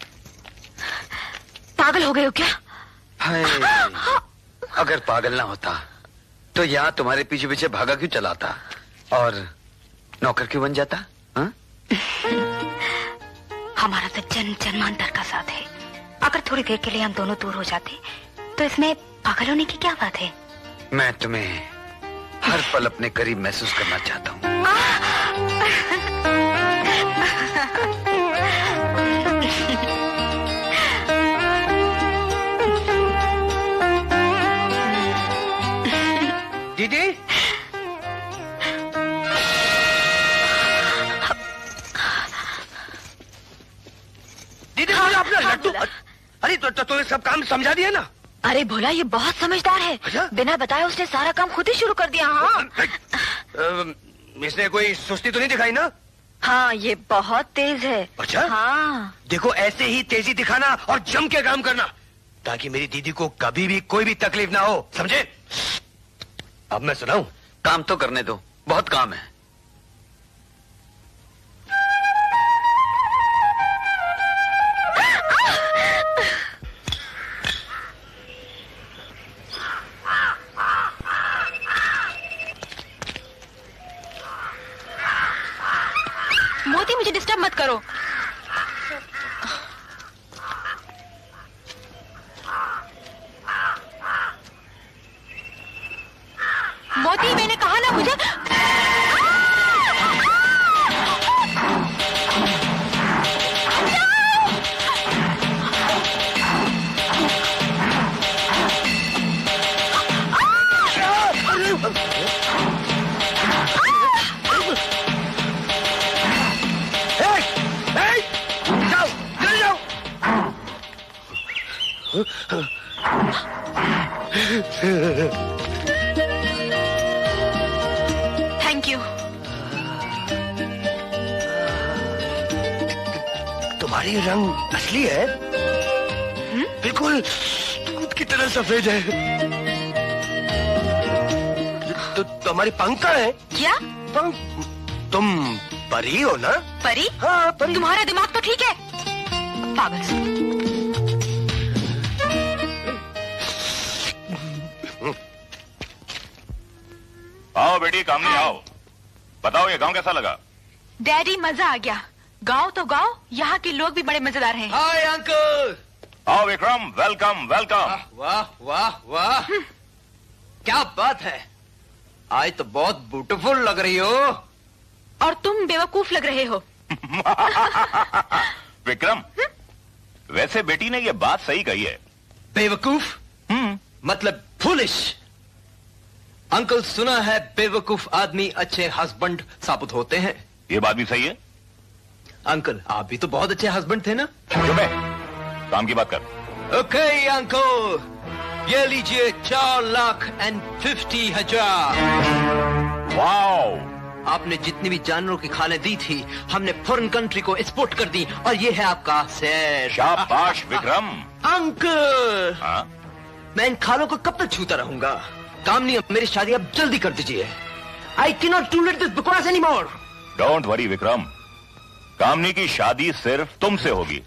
पागल हो गए हो क्या? हाय, अगर पागल ना होता तो यहाँ तुम्हारे पीछे पीछे भागा क्यों चलाता और नौकर क्यों बन जाता? हाँ? हमारा तो जन्म जन्मांतर का साथ है। अगर थोड़ी देर के लिए हम दोनों दूर हो जाते तो इसमें पागल होने की क्या बात है? मैं तुम्हें हर पल अपने करीब महसूस करना चाहता हूँ। दीदी दीदी मुझे अपना लड्डू। अरे तो, तो तूने सब काम समझा दिया ना? अरे भोला ये बहुत समझदार है। अच्छा? बिना बताए उसने सारा काम खुद ही शुरू कर दिया। हाँ इसने कोई सुस्ती तो नहीं दिखाई ना? हाँ ये बहुत तेज है। अच्छा हाँ देखो ऐसे ही तेजी दिखाना और जम के काम करना ताकि मेरी दीदी को कभी भी कोई भी तकलीफ ना हो, समझे? अब मैं सुनाऊं? काम तो करने दो, बहुत काम है। मोती मुझे डिस्टर्ब मत करो। मोती मैंने कहा ना मुझे। Thank you. तुम्हारी रंग असली है। हुँ? बिल्कुल दूध की तरह सफेद है। तो तुम्हारी पंख है? क्या पंख? तुम परी हो ना? परी? हाँ परी। तुम्हारा दिमाग तो ठीक है? पागल से। आओ बेटी कामनी आओ, बताओ ये गांव कैसा लगा? डैडी मजा आ गया। गांव तो गांव, यहाँ के लोग भी बड़े मजेदार हैं। Hi uncle. आओ विक्रम, वेलकम वेलकम। वाह वाह वाह क्या बात है, आज तो बहुत ब्यूटीफुल लग रही हो। और तुम बेवकूफ लग रहे हो। विक्रम वैसे बेटी ने ये बात सही कही है। बेवकूफ? हम्म मतलब फूलिश। अंकल सुना है बेवकूफ आदमी अच्छे हस्बैंड साबित होते हैं। ये बात भी सही है। अंकल आप भी तो बहुत अच्छे हस्बैंड थे ना? चुप है, काम की बात कर। ओके अंकल, ये लीजिए चार लाख एंड फिफ्टी हजार। वाओ, आपने जितनी भी जानवरों की खाने दी थी हमने फॉरेन कंट्री को एक्सपोर्ट कर दी और ये है आपका शेयर। शाबाश विक्रम। अंकल हाँ? मैं इन खालों को कब तक छूता रहूंगा? कामनी अब मेरी शादी अब जल्दी कर दीजिए। I can not tolerate this बकवास any more. Don't worry Vikram, Kamni की शादी सिर्फ तुमसे होगी।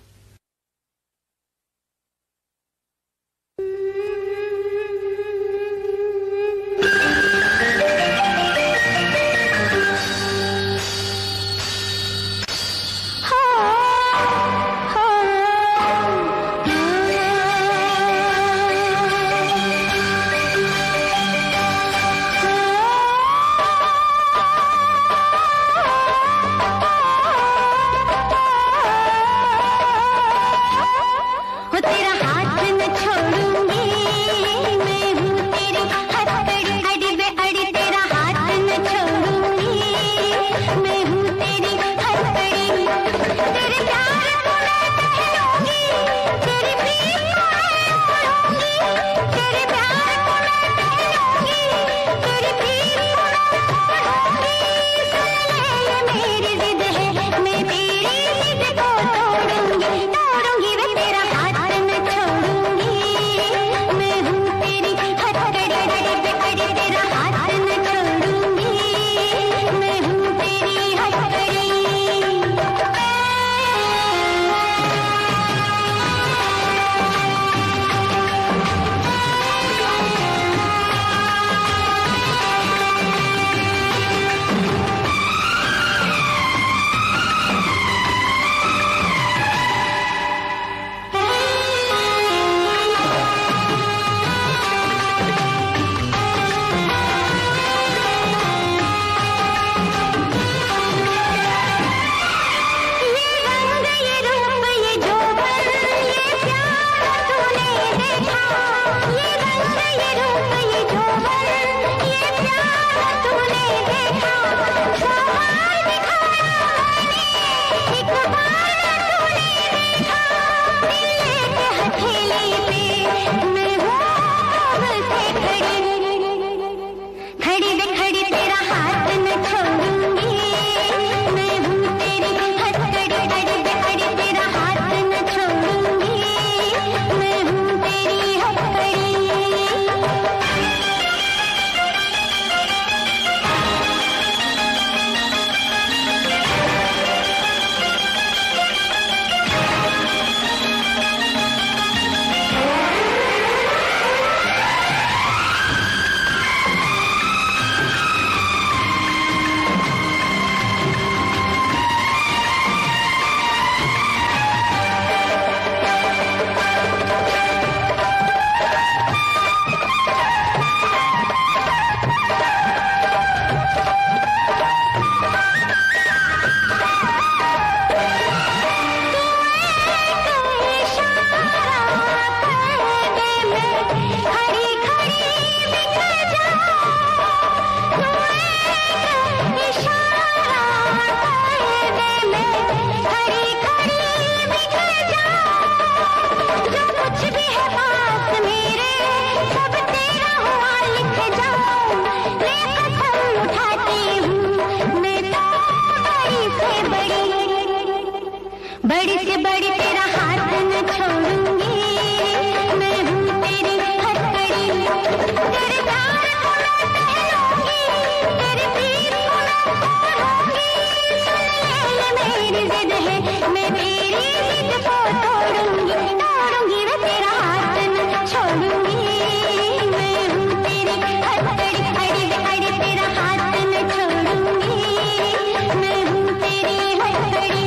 बड़ी से बड़ी तेरा हाथ न छोड़ूंगी, मैं हूँ तेरी हथकड़ी, तेरे प्यार को मैं पहनूंगी, तेरी प्रीत को मैं तोड़ूंगी। ये मेरी जिद है, मैं तेरी जिद को तोड़ूंगी, तोड़ूंगी मैं तेरा हाथ न छोड़ूंगी, मैं हूँ तेरी हथकड़ी, अड़ी अड़ी तेरा हाथ न छोड़ूंगी, मैं हूँ तेरी हथकड़ी,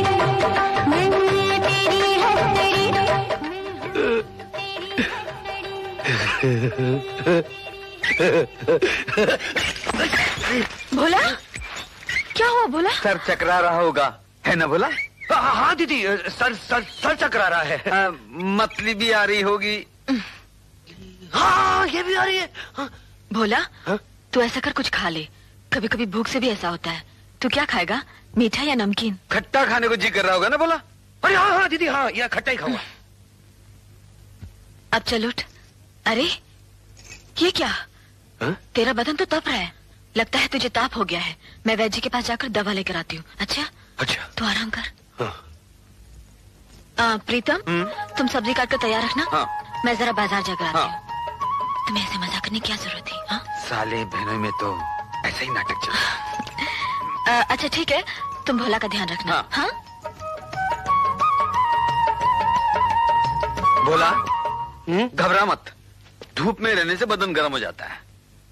भोला, क्या हुआ भोला? सर चकरा रहा होगा, है ना भोला? हाँ हाँ दीदी, सर सर सर चकरा रहा है। मतली भी आ रही होगी। हाँ ये भी आ रही है। हाँ। भोला, तू ऐसा कर, कुछ खा ले, कभी कभी भूख से भी ऐसा होता है। तू क्या खाएगा, मीठा या नमकीन? खट्टा खाने को जी कर रहा होगा ना भोला? अरे हाँ हाँ दीदी, हाँ यह खट्टा ही खाऊंगा। अब चल उठ। अरे ये क्या? हा? तेरा बदन तो तप रहा है, लगता है तुझे ताप हो गया है। मैं वैद्य जी के पास जाकर दवा लेकर आती हूँ। अच्छा अच्छा, तू आराम कर। हाँ। आ, प्रीतम, तुम सब्जी काट कर तैयार रखना। हाँ। मैं जरा बाजार जाकर आती हूँ। हाँ। तुम्हें ऐसे मजाक करने की क्या जरूरत थी? हाँ? साले बहनों में तो ऐसा ही नाटक चलता है। अच्छा ठीक है, तुम भोला का ध्यान रखना। हाँ, हाँ? भोला घबरा मत, धूप में रहने से बदन गर्म हो जाता है।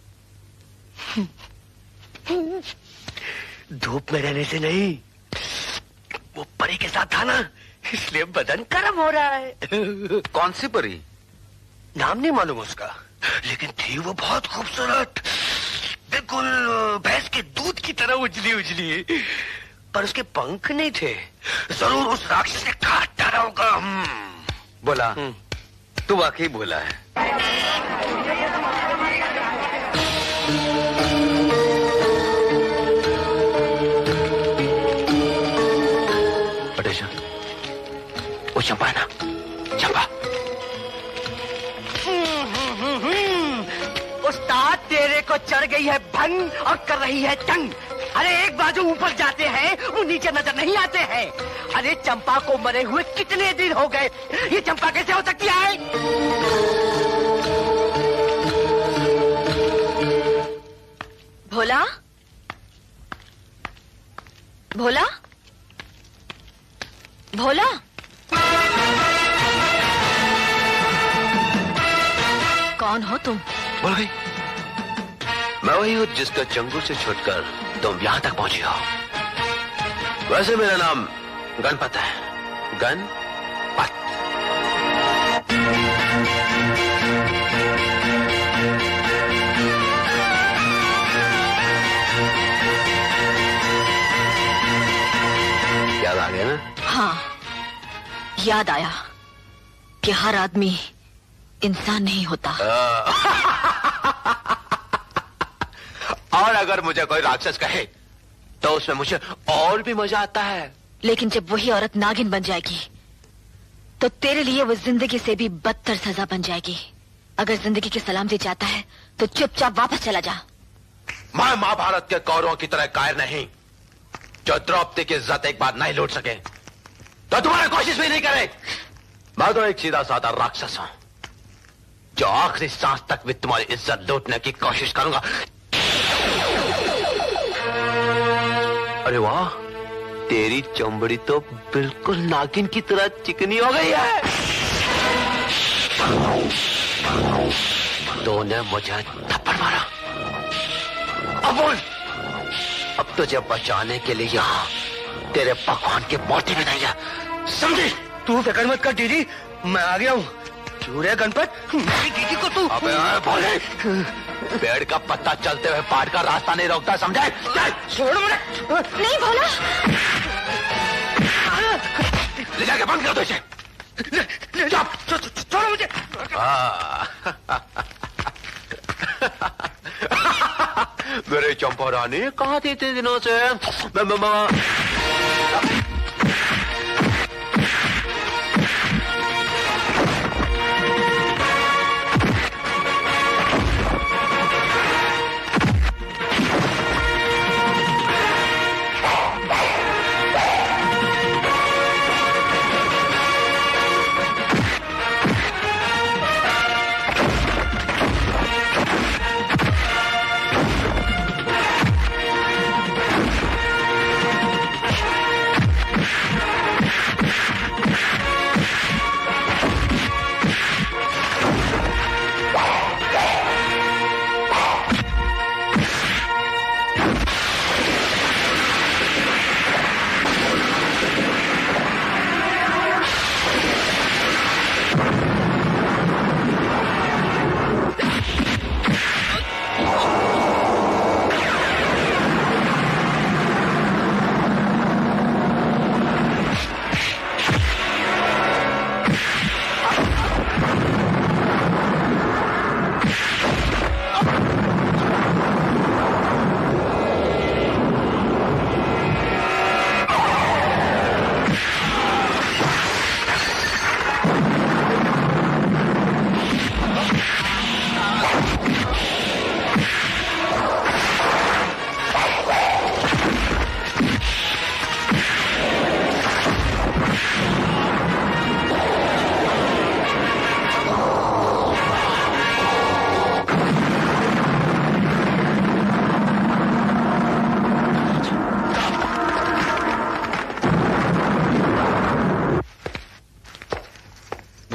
धूप में रहने से नहीं, वो परी के साथ था ना, इसलिए बदन गर्म हो रहा है। कौन सी परी? नाम नहीं मालूम उसका, लेकिन थी वो बहुत खूबसूरत, बिल्कुल भैंस के दूध की तरह उजली उजली, पर उसके पंख नहीं थे। जरूर उस राक्षस ने काट डाला होगा। बोला तू वाकई भोला है। पटेशन, वो चंपा है ना, चंपा। उस्ताद, तेरे को चढ़ गई है भंग और कर रही है तंग। अरे एक बाजू ऊपर जाते हैं, वो नीचे नजर नहीं आते हैं। अरे चंपा को मरे हुए कितने दिन हो गए, ये चंपा कैसे हो सकती है? भोला, भोला, भोला, कौन हो तुम? बोल गई। मैं वही हूँ जिसका चंगुल से छूटकर तुम यहाँ तक पहुंची हो। वैसे मेरा नाम गणपत है, गणपत। याद आ गया ना? हाँ, याद आया कि हर आदमी इंसान नहीं होता। और अगर मुझे कोई राक्षस कहे तो उसमें मुझे और भी मजा आता है। लेकिन जब वही औरत नागिन बन जाएगी तो तेरे लिए वो जिंदगी से भी बदतर सजा बन जाएगी। अगर जिंदगी की सलामती चाहता है तो चुपचाप वापस चला जा। मैं महाभारत के कौरवों की तरह कायर नहीं, जो द्रौपदी की इज्जत एक बार नहीं लूट सके तो तुम्हारी कोशिश भी नहीं करे। मैं तो एक सीधा साधा राक्षस हूं, जो आखिरी सांस तक भी तुम्हारी इज्जत लूटने की कोशिश करूंगा। अरे वाह, तेरी चमड़ी तो बिल्कुल नागिन की तरह चिकनी हो गई है। तूने मुझे थप्पड़ मारा, अब बोल। अब तुझे बचाने के लिए यहाँ तेरे भगवान की मूर्ति भी नहीं है, समझी? तू फिक्र मत कर दीदी, मैं आ गया हूँ। चूड़े गणपत, मेरी दीदी को तू। अबे बोले, पेड़ का पत्ता चलते हुए पहाड़ का रास्ता नहीं रोकता, समझे? छोड़ मुझे। नहीं भोला, ले जाके बंद कर दो इसे। छोड़ो मुझे। मेरे चंपा रानी कहाँ थी इतने दिनों से?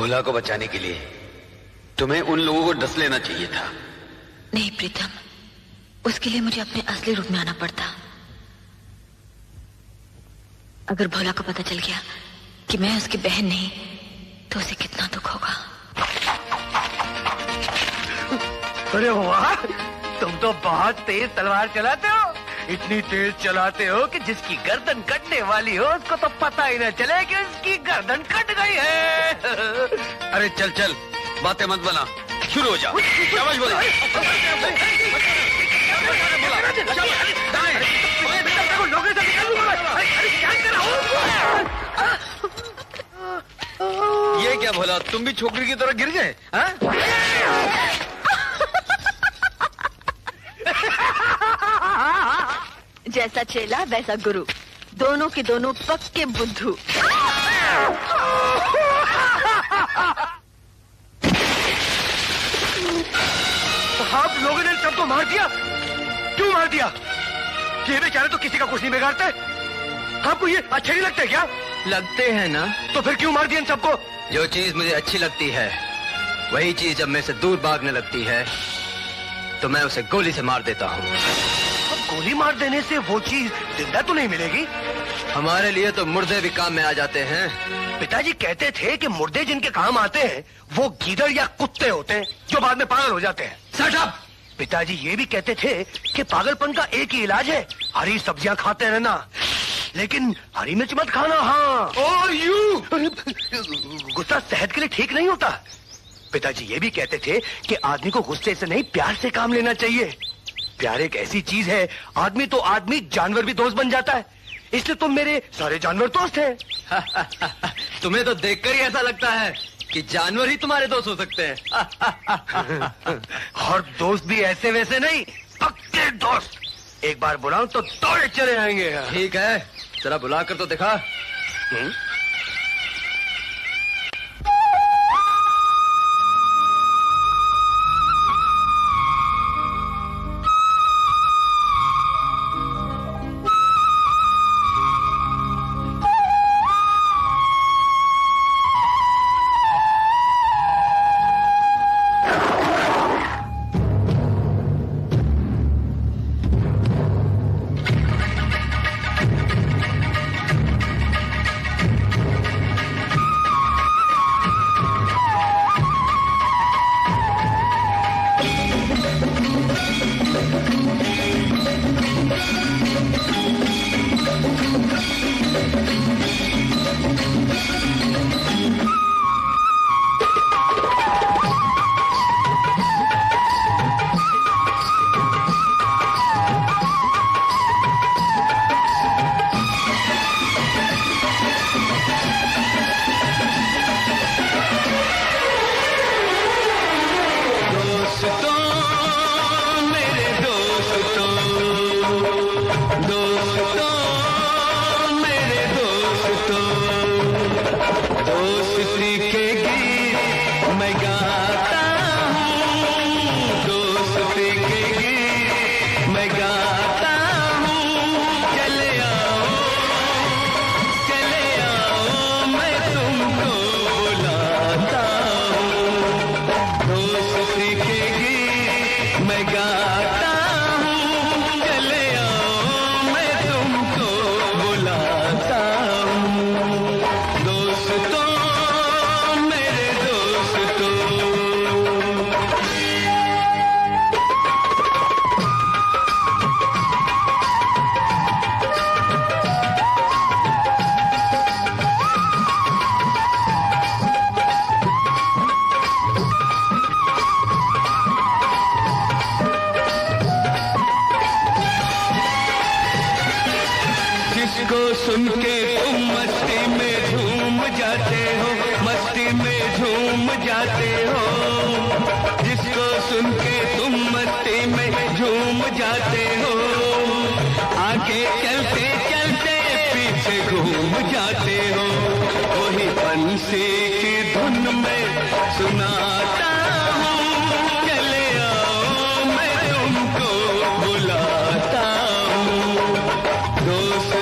भोला को बचाने के लिए तुम्हें उन लोगों को डस लेना चाहिए था। नहीं प्रीतम, उसके लिए मुझे अपने असली रूप में आना पड़ता। अगर भोला को पता चल गया कि मैं उसकी बहन नहीं, तो उसे कितना दुख होगा। अरे वाह, तुम तो बहुत तेज तलवार चलाते हो। इतनी तेज चलाते हो कि जिसकी गर्दन कटने वाली हो उसको तो पता ही न चले कि उसकी गर्दन कट गई है। अरे चल चल, बातें मत बना, शुरू हो जा। शाबाश बोला। ये क्या भोला, तुम भी छोकरी की तरह गिर गए? जैसा चेला वैसा गुरु, दोनों के दोनों पक्के बुद्धू। आप लोगों ने सबको मार दिया? क्यों मार दिया? ये बेचारे तो किसी का कुछ नहीं बिगाड़ते। आपको ये अच्छे नहीं लगते क्या? लगते हैं ना। तो फिर क्यों मार दिया इन सबको? जो चीज मुझे अच्छी लगती है वही चीज जब मेरे से दूर भागने लगती है तो मैं उसे गोली से मार देता हूँ। गोली मार देने से वो चीज जिंदा तो नहीं मिलेगी? हमारे लिए तो मुर्दे भी काम में आ जाते हैं। पिताजी कहते थे कि मुर्दे जिनके काम आते हैं वो गीदड़ या कुत्ते होते हैं जो बाद में पागल हो जाते हैं। Shut up! पिताजी ये भी कहते थे कि पागलपन का एक ही इलाज है, हरी सब्जियां खाते रहना, लेकिन हरी मिर्च मत खाना। हाँ। Oh you! गुस्सा सेहत के लिए ठीक नहीं होता। पिताजी ये भी कहते थे कि आदमी को गुस्से से नहीं प्यार से काम लेना चाहिए। प्यार एक ऐसी चीज है, आदमी तो आदमी, जानवर भी दोस्त बन जाता है। इसलिए तुम मेरे सारे जानवर दोस्त हैं। तुम्हें तो देखकर ही ऐसा लगता है कि जानवर ही तुम्हारे दोस्त हो सकते हैं। और दोस्त भी ऐसे वैसे नहीं, पक्के दोस्त। एक बार बुलाऊं तो दौड़े चले आएंगे। ठीक है, जरा बुला कर तो दिखा। हुँ?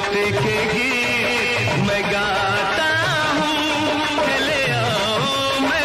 मैं गाता हूँ, चले आओ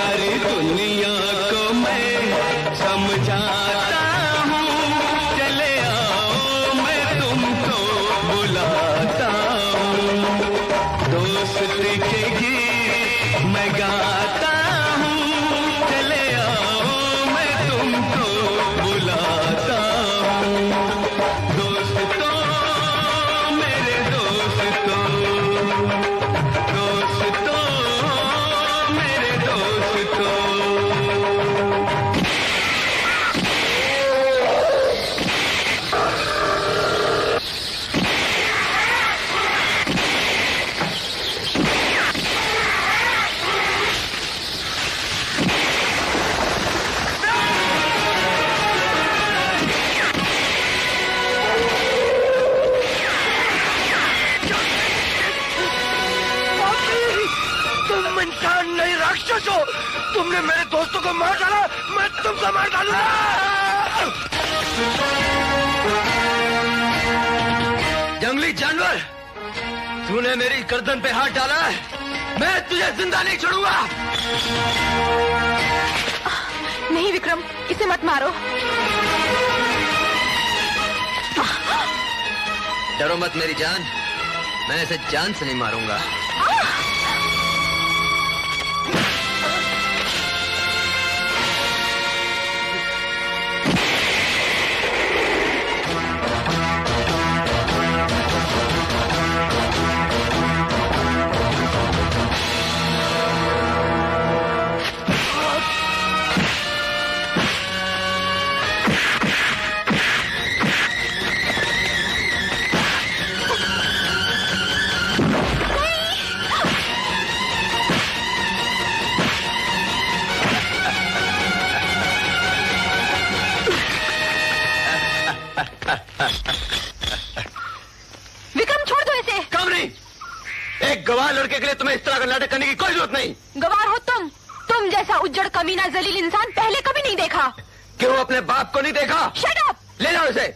सारी दुनिया को मैं समझाता हूँ, चले आओ मैं तुमको बुलाता हूँ। दोस्ती के गीत मैं गाता हूँ, चले आओ मैं तुमको बुलाता हूँ। दोस्तों मेरे दोस्तों, दोस्तों मेरे दोस्तों। तुम इंसान नहीं राक्षस हो। तुमने मेरे दोस्तों को मार डाला, मैं तुमको मार डालूंगा। जंगली जानवर, तूने मेरी गर्दन पे हाथ डाला है, मैं तुझे जिंदा नहीं छोड़ूंगा। नहीं विक्रम, इसे मत मारो। डरो मत मेरी जान, मैं इसे जान से नहीं मारूंगा। विक्रम छोड़ दो इसे। काम नहीं, एक गवार लड़के के लिए तुम्हें इस तरह का नाटक करने की कोई जरूरत नहीं। गवार हो तुम, तुम जैसा उज्जड़ कमीना जलील इंसान पहले कभी नहीं देखा। क्यों अपने बाप को नहीं देखा? Shut up! ले जाओ इसे।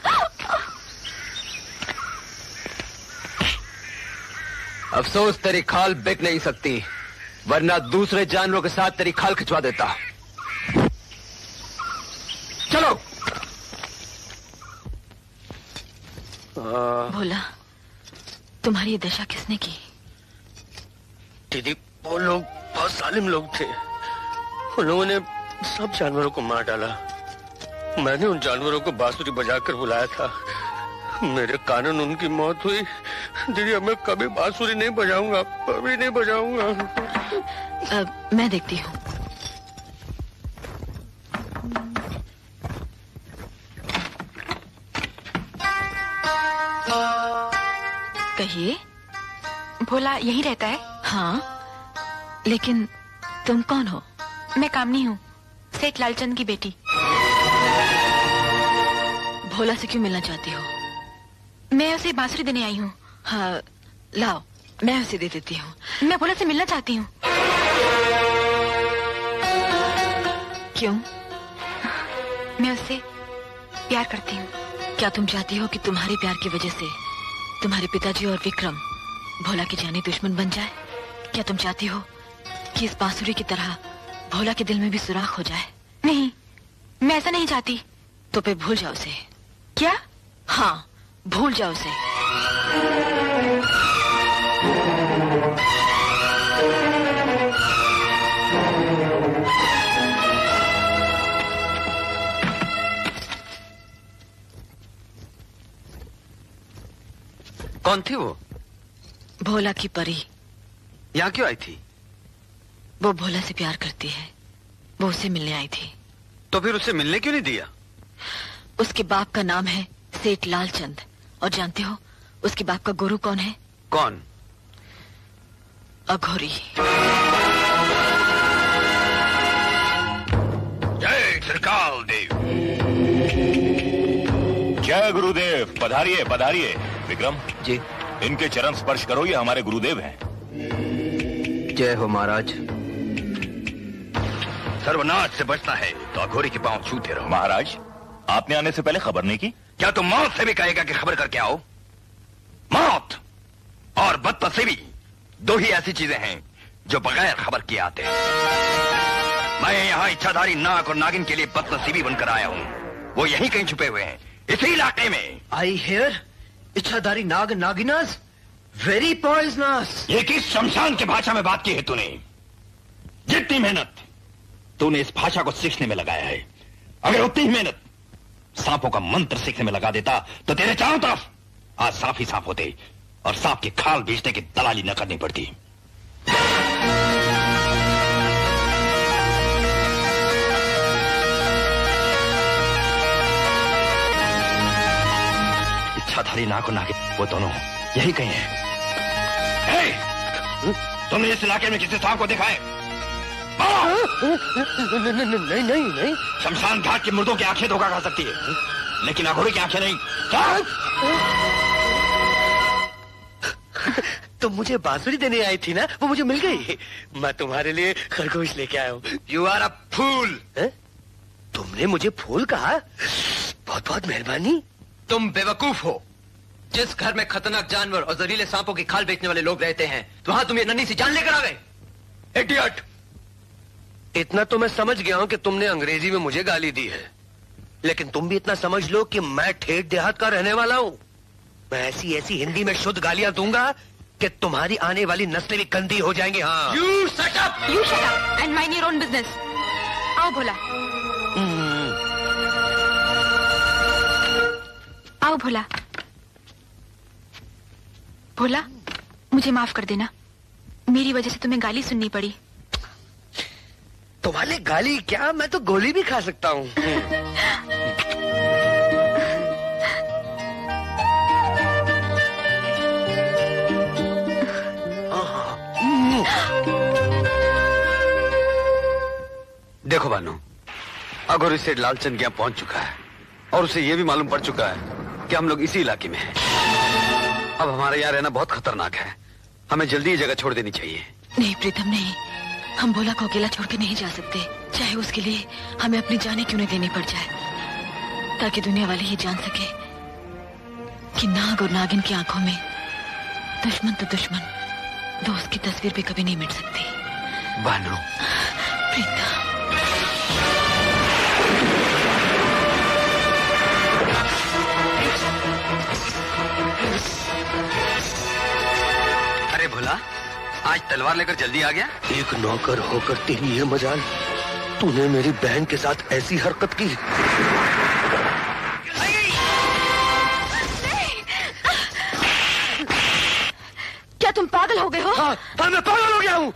अफसोस तेरी खाल बिक नहीं सकती, वरना दूसरे जानवरों के साथ तेरी खाल खिंचवा देता। चलो। भोला, तुम्हारी ये दशा किसने की? दीदी, वो लोग बहुत जालिम लोग थे। उन लोगों ने सब जानवरों को मार डाला। मैंने उन जानवरों को बांसुरी बजाकर बुलाया था। मेरे कारण उनकी मौत हुई। दीदी, अब मैं कभी बांसुरी नहीं बजाऊंगा, कभी नहीं बजाऊंगा। अब मैं देखती हूँ। कहिए। भोला यहीं रहता है? हाँ, लेकिन तुम कौन हो? मैं कामनी हूँ, सेठ लालचंद की बेटी। भोला से क्यों मिलना चाहती हो? मैं उसे बांसुरी देने आई हूँ। हाँ, लाओ, मैं उसे दे देती हूँ। मैं भोला से मिलना चाहती हूँ। क्यों? मैं उससे प्यार करती हूँ। क्या तुम चाहती हो कि तुम्हारे प्यार की वजह से तुम्हारे पिताजी और विक्रम भोला के जाने दुश्मन बन जाए? क्या तुम चाहती हो कि इस बांसुरी की तरह भोला के दिल में भी सुराख हो जाए? नहीं, मैं ऐसा नहीं चाहती। तो फिर भूल जाओ उसे। क्या? हाँ, भूल जाओ उसे। कौन थी वो? भोला की परी। यहाँ क्यों आई थी? वो भोला से प्यार करती है, वो उससे मिलने आई थी। तो फिर उससे मिलने क्यों नहीं दिया? उसके बाप का नाम है सेठ लालचंद, और जानते हो उसके बाप का गुरु कौन है? कौन? अघोरी। जय त्रिकाल देव। जय गुरुदेव। पधारिए पधारिए। विक्रम जी। इनके चरण स्पर्श करो, ये हमारे गुरुदेव हैं। जय हो महाराज। सर्वनाश से बचना है तो अघोरी के पांव छूते रहो। महाराज, आपने आने से पहले खबर नहीं की? क्या तुम मौत से भी कहेगा कि खबर करके आओ? मौत और बदनसीबी दो ही ऐसी चीजें हैं जो बगैर खबर किए आते हैं। मैं यहाँ इच्छाधारी नाग और नागिन के लिए बदनसीबी बनकर आया हूँ। वो यहीं कहीं छुपे हुए हैं, इसी इलाके में। आई हियर इच्छाधारी नाग नागिनास वेरी पॉइजनस। ये किस शमशान के भाषा में बात की है तूने? जितनी मेहनत तूने इस भाषा को सीखने में लगाया है, अगर उतनी ही मेहनत सांपों का मंत्र सीखने में लगा देता तो तेरे चारों तरफ आज सांप ही सांप होते और सांप की खाल बेचने की दलाली न करनी पड़ती। इच्छाधारी नाग और नागिन वो दोनों यही कहीं हैं। तुमने इस इलाके में किसी सांप को देखा है? नहीं नहीं नहीं। शमशान घाट के मुर्दों की आंखें धोखा खा सकती है, लेकिन अघोरी की आंखें नहीं। तुम मुझे बांसुरी देने आई थी ना, वो मुझे मिल गई। मैं तुम्हारे लिए खरगोश लेके आया हूँ। You are a fool. तुमने मुझे फूल कहा? बहुत बहुत मेहरबानी। तुम बेवकूफ हो। जिस घर में खतरनाक जानवर और जहरीले सांपों की खाल बेचने वाले लोग रहते हैं, वहां तुम ये नन्ही सी जान लेकर आ गए। इडियट। इतना तो मैं समझ गया हूं कि तुमने अंग्रेजी में मुझे गाली दी है, लेकिन तुम भी इतना समझ लो कि मैं ठेठ देहात का रहने वाला हूं। मैं ऐसी ऐसी हिंदी में शुद्ध गालियां दूंगा कि तुम्हारी आने वाली नस्लें भी गंदी हो जाएंगी। हाँ। You shut up! You shut up and mind your own business. आओ भोला। आओ भोला। भोला, मुझे माफ कर देना, मेरी वजह से तुम्हें गाली सुननी पड़ी। तुम्हारे गाली क्या, मैं तो गोली भी खा सकता हूँ। देखो बानो, अघोरी सेठ लालचंद यहाँ पहुंच चुका है और उसे यह भी मालूम पड़ चुका है कि हम लोग इसी इलाके में हैं। अब हमारे यहाँ रहना बहुत खतरनाक है, हमें जल्दी ये जगह छोड़ देनी चाहिए। नहीं प्रीतम नहीं, हम भोला को अकेला छोड़ के नहीं जा सकते, चाहे उसके लिए हमें अपनी जाने क्यों न देनी पड़ जाए, ताकि दुनिया वाले ये जान सके कि नाग और नागिन की आंखों में दुश्मन तो दुश्मन, दोस्त की तस्वीर भी कभी नहीं मिट सकती। बानो। प्रीतम। अरे भोला, आज तलवार लेकर जल्दी आ गया। एक नौकर होकर तेरी ये मजाल, तूने मेरी बहन के साथ ऐसी हरकत की। क्या तुम पागल हो गए हो? हाँ, हाँ मैं पागल हो गया हूँ।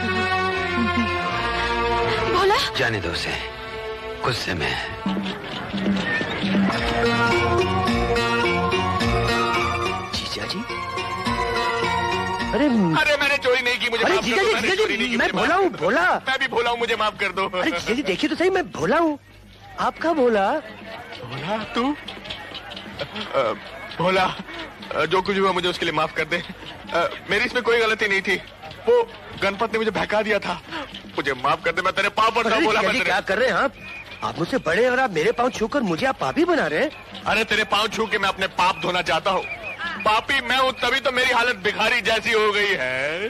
भोला, जाने दो उसे, गुस्से में है। जीजा जी, अरे अरे मैंने चोरी नहीं की, मुझे अरे माफ जीजा कर जी, दो, मैंने जीजा चोरी जी, नहीं की, मैं मुझे भोला माफ हूँ, कर दो। भोला। मैं भी भोला हूँ, मुझे माफ कर दो। अरे जीजा जी देखिए तो सही, मैं भोला हूँ। आपका भोला? भोला तू? भोला, जो कुछ हुआ मुझे उसके लिए माफ कर दे। आ, मेरी इसमें कोई गलती नहीं थी, वो गणपत ने मुझे बहका दिया था, मुझे माफ कर दे। मैं तेरे पाँव पड़ता हूँ। भोला, मैं तेरे... क्या कर रहे हैं आप? आप मुझसे बड़े और आप मेरे पाँव छूकर मुझे आप पापी बना रहे हैं। अरे तेरे पाँव छू के मैं अपने पाप धोना चाहता हूँ। पापी मैं हूँ, तभी तो मेरी हालत भिखारी जैसी हो गई है,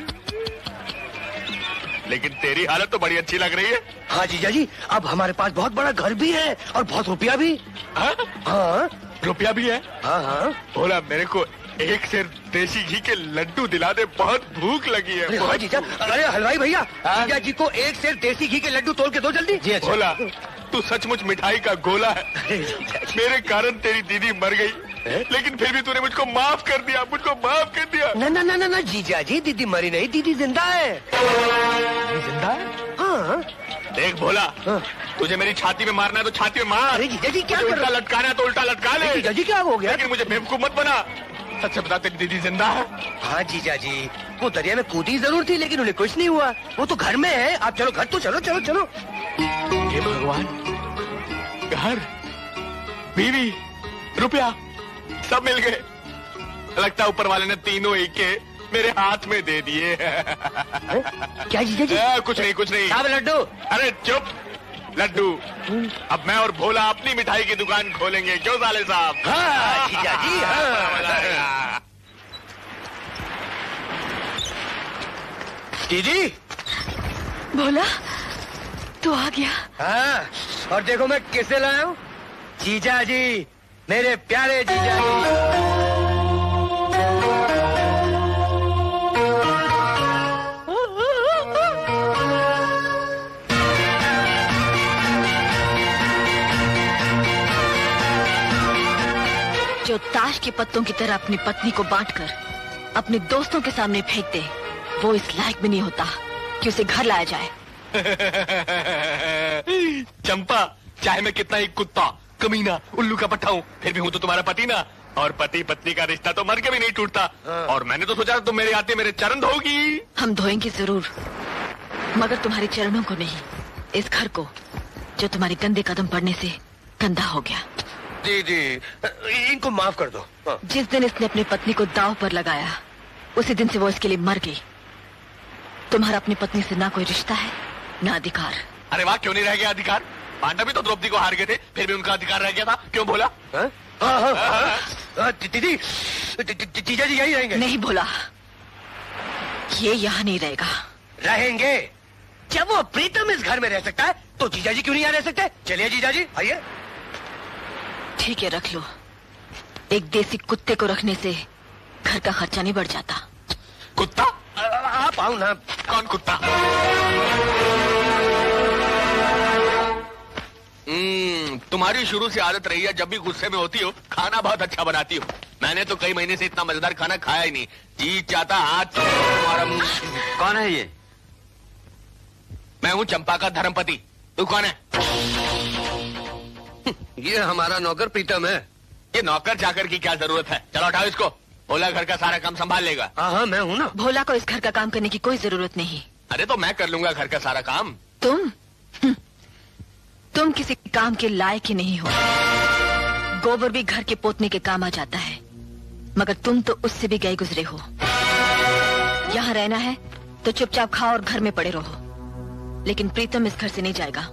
लेकिन तेरी हालत तो बड़ी अच्छी लग रही है। हाँ जीजा जी, अब हमारे पास बहुत बड़ा घर भी है और बहुत रुपया भी। हाँ? हाँ रुपया भी है। हाँ हाँ। भोला, मेरे को एक सेर देसी घी के लड्डू दिला दे, बहुत भूख लगी है। अरे हाँ जीजा, अरे हलवाई भैया, जीजा जी को एक सेर देसी घी के लड्डू तोल के दो जल्दी। जी अच्छा। भोला, तू सचमुच मिठाई का गोला है। मेरे कारण तेरी दीदी मर गई, लेकिन फिर भी तूने मुझको माफ कर दिया, मुझको माफ कर दिया। ना ना ना ना ना जीजा जी, दीदी मरी नहीं, दीदी जिंदा है। जिंदा है? हाँ। देख भोला, हाँ। तुझे मेरी छाती में मारना है तो छाती में मार। अरे जीजा जी क्या कर उल्टा लटकाना है तो उल्टा लटका ले। जीजा जी क्या हो गया? लेकिन मुझे बेवकूफ मत बना। सच बता, तेरी दीदी जिंदा है? हाँ जीजा जी, वो दरिया में कूदी जरूर थी, लेकिन उन्हें कुछ नहीं हुआ। वो तो घर में है। आप चलो घर तो चलो चलो चलो। हे भगवान, घर, बीवी, रुपया सब मिल गए। लगता ऊपर वाले ने तीनों एक के मेरे हाथ में दे दिए। क्या जीजा जी? आ, कुछ नहीं कुछ नहीं। साहब लड्डू। अरे चुप लड्डू, अब मैं और भोला अपनी मिठाई की दुकान खोलेंगे, क्यों साले साहब? हाँ जीजा जी, हाँ। दीदी। भोला, तू आ गया। हाँ, और देखो मैं किसे लाया हूँ? जीजा जी, मेरे प्यारे जीजा जी। जो ताश के पत्तों की तरह अपनी पत्नी को बांटकर अपने दोस्तों के सामने फेंक दे, वो इस लायक भी नहीं होता कि उसे घर लाया जाए। चंपा, चाहे मैं कितना ही कुत्ता, कमीना, उल्लू का पट्टा हूँ, फिर भी हूँ तो तुम्हारा पति ना। और पति पत्नी का रिश्ता तो मर के भी नहीं टूटता। और मैंने तो सोचा तुम मेरे आते मेरे चरण धोगी। हम धोएंगे जरूर, मगर तुम्हारे चरणों को नहीं, इस घर को, जो तुम्हारे गंदे कदम पड़ने से गंदा हो गया। जी जी, इनको माफ कर दो। हाँ। जिस दिन इसने अपनी पत्नी को दांव पर लगाया, उसी दिन से वो इसके लिए मर गई। तुम्हारा अपनी पत्नी से ना कोई रिश्ता है, ना अधिकार। अरे वाह, क्यों नहीं रह गया अधिकार? पांडव भी तो द्रौपदी को हार गए थे, फिर भी उनका अधिकार रह गया था। क्यों बोला? दीदी, जीजा जी यही रहेंगे? नहीं बोला, ये यहाँ नहीं रहेगा। रहेंगे। जब वो प्रीतम इस घर में रह सकता है, तो जीजा जी क्यों नहीं यहाँ रह सकते? चलिए जीजा जी, आइए। ठीक है, रख लो। एक देसी कुत्ते को रखने से घर का खर्चा नहीं बढ़ जाता। कुत्ता? आप आओ ना। कौन कुत्ता? हम्म, तुम्हारी शुरू से आदत रही है, जब भी गुस्से में होती हो खाना बहुत अच्छा बनाती हो। मैंने तो कई महीने से इतना मजेदार खाना खाया ही नहीं। जी चाहता हाथ तुम्हारा मुंह। कौन है ये? मैं हूँ चंपा का धर्मपति। तू कौन है? ये हमारा नौकर प्रीतम है। ये नौकर चाकर की क्या जरूरत है? चलो उठाओ इसको, भोला घर का सारा काम संभाल लेगा। हाँ हाँ, मैं हूँ ना। भोला को इस घर का काम करने की कोई जरूरत नहीं। अरे तो मैं कर लूंगा घर का सारा काम। तुम तुम किसी काम के लायक ही नहीं हो। गोबर भी घर के पोतने के काम आ जाता है, मगर तुम तो उससे भी गए गुजरे हो। यहाँ रहना है तो चुपचाप खाओ और घर में पड़े रहो, लेकिन प्रीतम इस घर से नहीं जाएगा।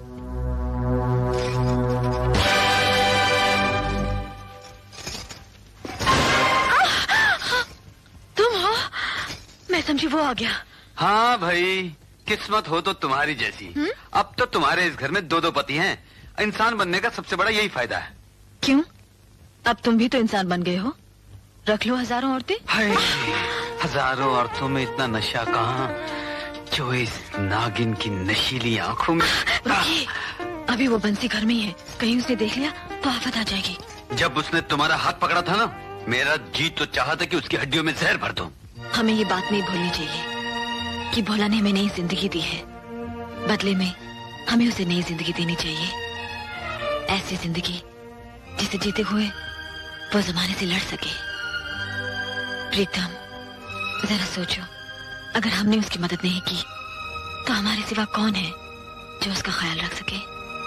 तुम हो? मैं समझी वो आ गया। हाँ भाई, किस्मत हो तो तुम्हारी जैसी। हुँ? अब तो तुम्हारे इस घर में दो दो पति हैं। इंसान बनने का सबसे बड़ा यही फायदा है। क्यों? अब तुम भी तो इंसान बन गए हो। रख लो हजारों औरतें। हजारों औरतों में इतना नशा कहाँ जो इस नागिन की नशीली आंखों में। रुकिए, अभी वो बंसी घर में ही है, कहीं उसने देख लिया तो आफत आ जाएगी। जब उसने तुम्हारा हाथ पकड़ा था ना, मेरा जी तो चाहा था कि उसकी हड्डियों में जहर भर दूं। हमें ये बात नहीं भूलनी चाहिए कि भोला ने हमें नई जिंदगी दी है, बदले में हमें उसे नई जिंदगी देनी चाहिए। ऐसी जिंदगी जिसे जीते हुए वो जमाने से लड़ सके। प्रीतम, जरा सोचो, अगर हमने उसकी मदद नहीं की तो हमारे सिवा कौन है जो उसका ख्याल रख सके?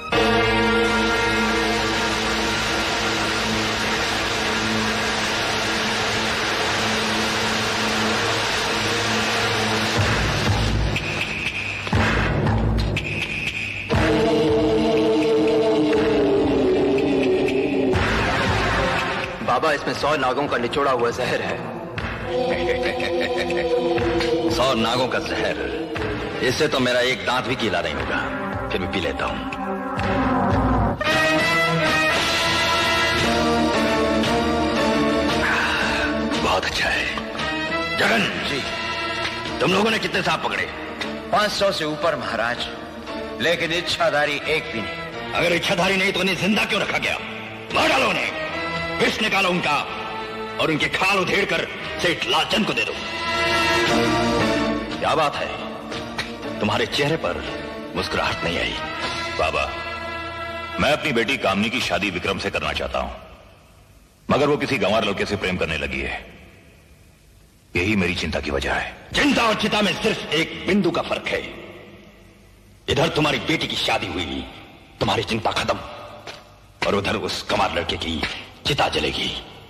बाबा, इसमें सौ नागों का निचोड़ा हुआ जहर है। सौ नागों का जहर, इससे तो मेरा एक दांत भी गीला नहीं होगा। फिर भी पी लेता हूं। बहुत अच्छा है। जगन जी, तुम लोगों ने कितने सांप पकड़े? पांच सौ से ऊपर महाराज, लेकिन इच्छाधारी एक भी नहीं। अगर इच्छाधारी नहीं तो उन्हें जिंदा क्यों रखा गया? मार डालो उन्हें, विष निकालो उनका और उनके खाल उधेड़ कर सेठ लालचंद को दे दो। क्या बात है, तुम्हारे चेहरे पर मुस्कुराहट नहीं आई? बाबा, मैं अपनी बेटी कामनी की शादी विक्रम से करना चाहता हूं, मगर वो किसी गंवार लड़के से प्रेम करने लगी है। यही मेरी चिंता की वजह है। चिंता और चिता में सिर्फ एक बिंदु का फर्क है। इधर तुम्हारी बेटी की शादी हुई, तुम्हारी चिंता खत्म, और उधर उस गंवार लड़के की चिता जलेगी।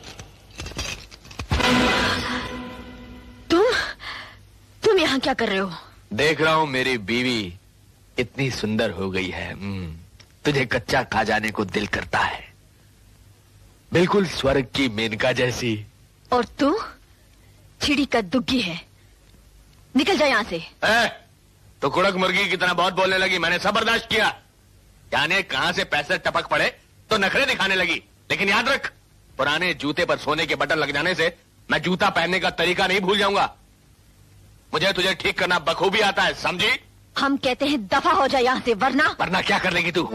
तुम तुम यहाँ क्या कर रहे हो? देख रहा हूँ मेरी बीवी इतनी सुंदर हो गई है, तुझे कच्चा खा जाने को दिल करता है, बिल्कुल स्वर्ग की मेनका जैसी। और तू चिड़ी का दुग्गी है, निकल जा यहाँ से। ए, तो कुड़क मुर्गी की तरह बहुत बोलने लगी। मैंने सब बर्दाश्त किया। जाने कहां से पैसे टपक पड़े तो नखरे दिखाने लगी। लेकिन याद रख, पुराने जूते पर सोने के बटन लग जाने से मैं जूता पहनने का तरीका नहीं भूल जाऊंगा। मुझे तुझे ठीक करना बखूबी आता है, समझी? हम कहते हैं दफा हो जाए यहाँ से, वरना वरना क्या कर लेगी तू?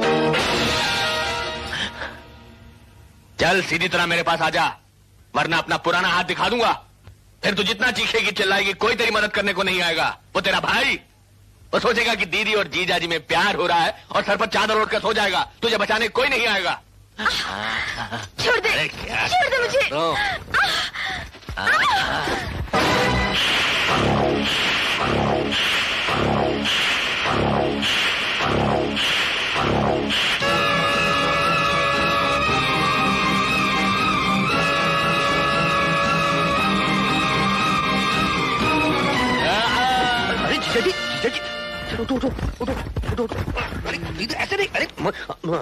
चल सीधी तरह मेरे पास आ जा, वरना अपना पुराना हाथ दिखा दूंगा। फिर तू जितना चीखेगी चिल्लाएगी, कोई तेरी मदद करने को नहीं आएगा। वो तेरा भाई वो सोचेगा कि दीदी और जीजाजी में प्यार हो रहा है और सर पर चादर ओढ़ कर सो जाएगा। तुझे बचाने कोई नहीं आएगा। छोड़ दे, छोड़ दे मुझे। तो, अरे जीजा जी, जीजा जी, चलो उठो उठो उठो उठो उठो। अरे दीदी ऐसे नहीं, अरे म, म,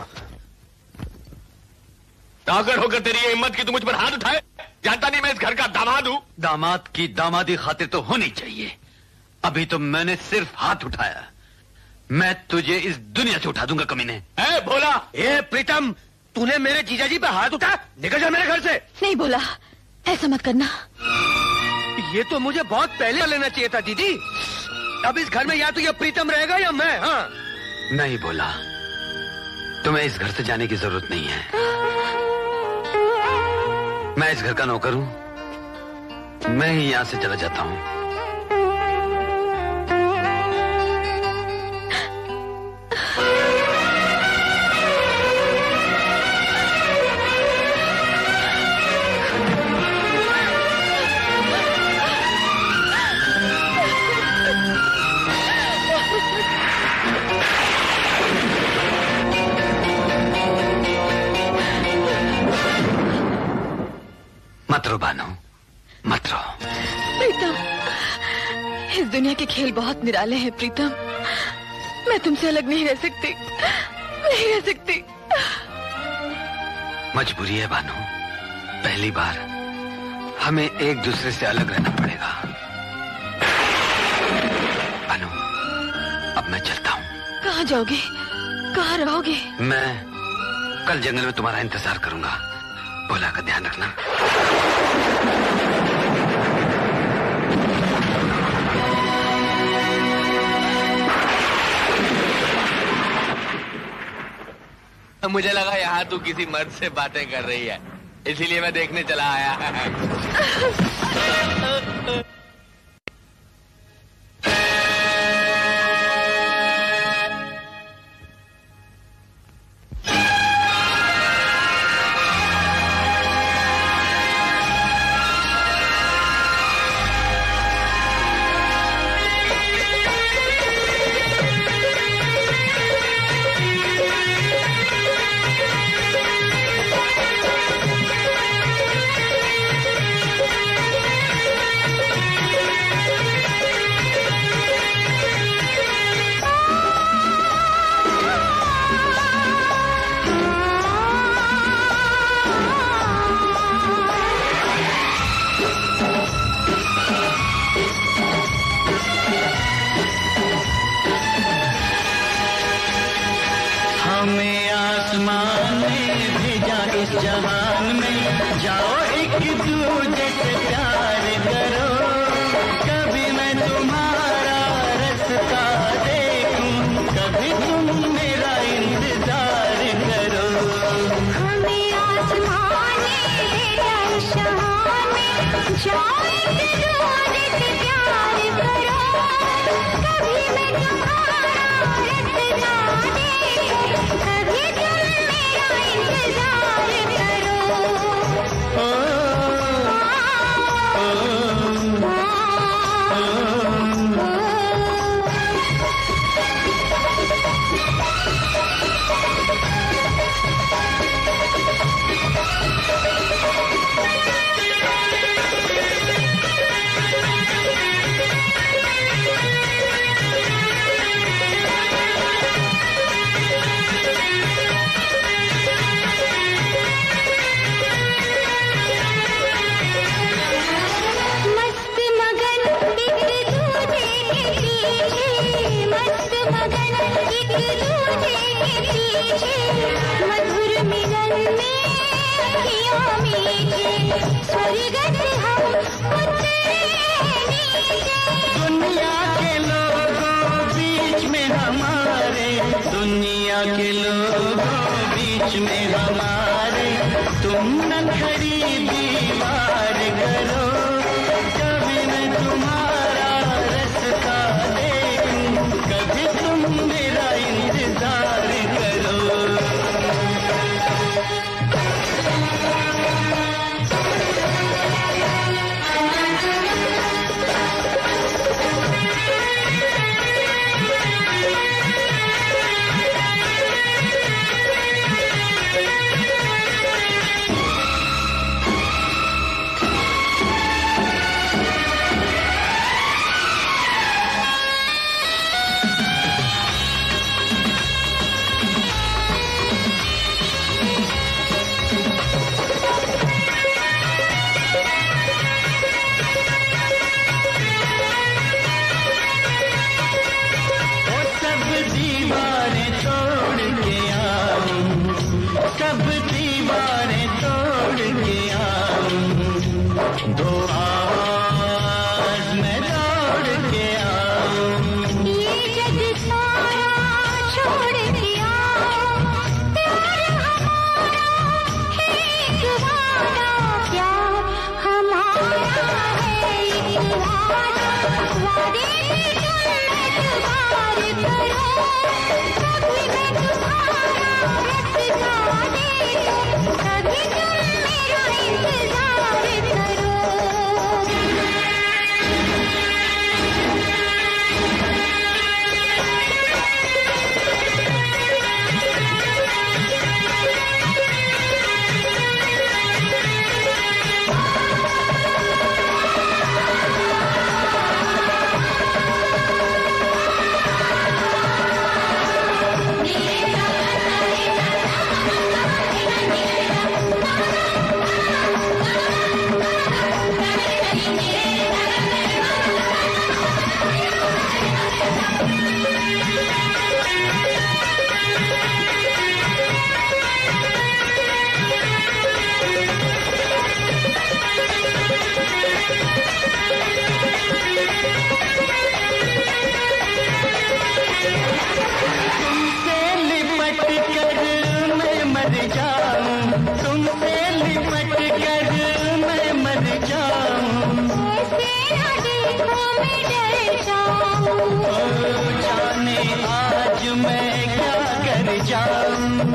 ताकत होकर तेरी ये हिम्मत की तू मुझ पर हाथ उठाए? जानता नहीं मैं इस घर का दामाद हूं? दामाद की दामादी खातिर तो होनी चाहिए। अभी तो मैंने सिर्फ हाथ उठाया, मैं तुझे इस दुनिया से उठा दूंगा कमीने। ए भोला, ए प्रीतम, तूने मेरे जीजाजी पे हाथ उठा? निकल जा मेरे घर से। नहीं बोला, ऐसा मत करना। ये तो मुझे बहुत पहले लेना चाहिए था दीदी। अब इस घर में या तो ये प्रीतम रहेगा या मैं। हाँ नहीं बोला, तुम्हें इस घर से जाने की जरूरत नहीं है। मैं इस घर का नौकर हूं, मैं ही यहां से चला जाता हूं। मत रो बानो, मत रो। प्रीतम, इस दुनिया के खेल बहुत निराले हैं प्रीतम। मैं तुमसे अलग नहीं रह सकती, नहीं रह सकती। मजबूरी है बानो, पहली बार हमें एक दूसरे से अलग रहना पड़ेगा। बानो, अब मैं चलता हूँ। कहाँ जाओगे, कहाँ रहोगे? मैं कल जंगल में तुम्हारा इंतजार करूंगा। भोला का ध्यान रखना। मुझे लगा यहाँ तू किसी मर्द से बातें कर रही है, इसीलिए मैं देखने चला आया। हमें आसमान में भेजा इस जहान में, जाओ एक दूजे से प्यार करो। कभी मैं तुम्हारा रास्ता देखूं, कभी तुम मेरा इंतजार करो। हमें आसमान में भेजा इस जहान में, जाओ एक दूजे से प्यार करो। कभी मैं तुम्हारा रास्ता देखूं, कभी तुम मेरा इंतजार करो। ओ, ओ, दुनिया के लोगों बीच में हमारे, दुनिया के लोगों बीच में हमारे, तुम न खड़ी दीवार करो, कभी मैं तुम्हारा रास्ता देखूं, कभी तुम मेरा इंतजार करो। सब दीवारें तोड़ के आऊं, दो आवाज में दौड़ के आऊं, ये जग सारा छोड़ के आऊं, प्यार हमारा है एक वादा, प्यार हमारा है एक वादा, वादे में तुम एतबार करो, कभी मैं तुम्हारा रास्ता देखूं, कभी तुम मेरा इंतजार करो। जाने आज मैं क्या कर जाऊं,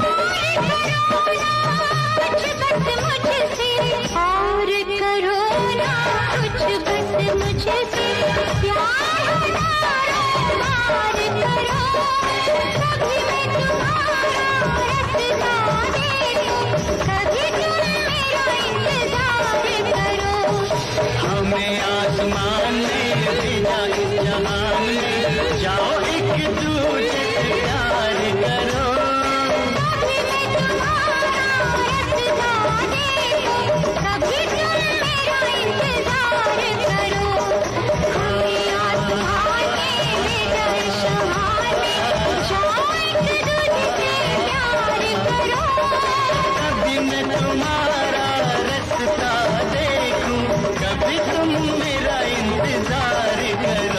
कुछ बस मुझसे और करो ना, कुछ बस मुझसे प्यार हमारा मार करो, कभी मैं तुम्हारा रास्ता देखूं, कभी तुम मेरा इंतजार करो। हमें आसमान में भेजा इस जहान में, जाओ एक दूजे से प्यार करो, कभी मैं तुम्हारा रास्ता देखूं, कभी तुम मेरा इंतजार करो। हमें आसमान में भेजा इस जहान में, जाओ एक दूजे से प्यार करो, कभी मैं तुम्हारा रास्ता देखूं, कभी तुम मेरा इंतजार करो।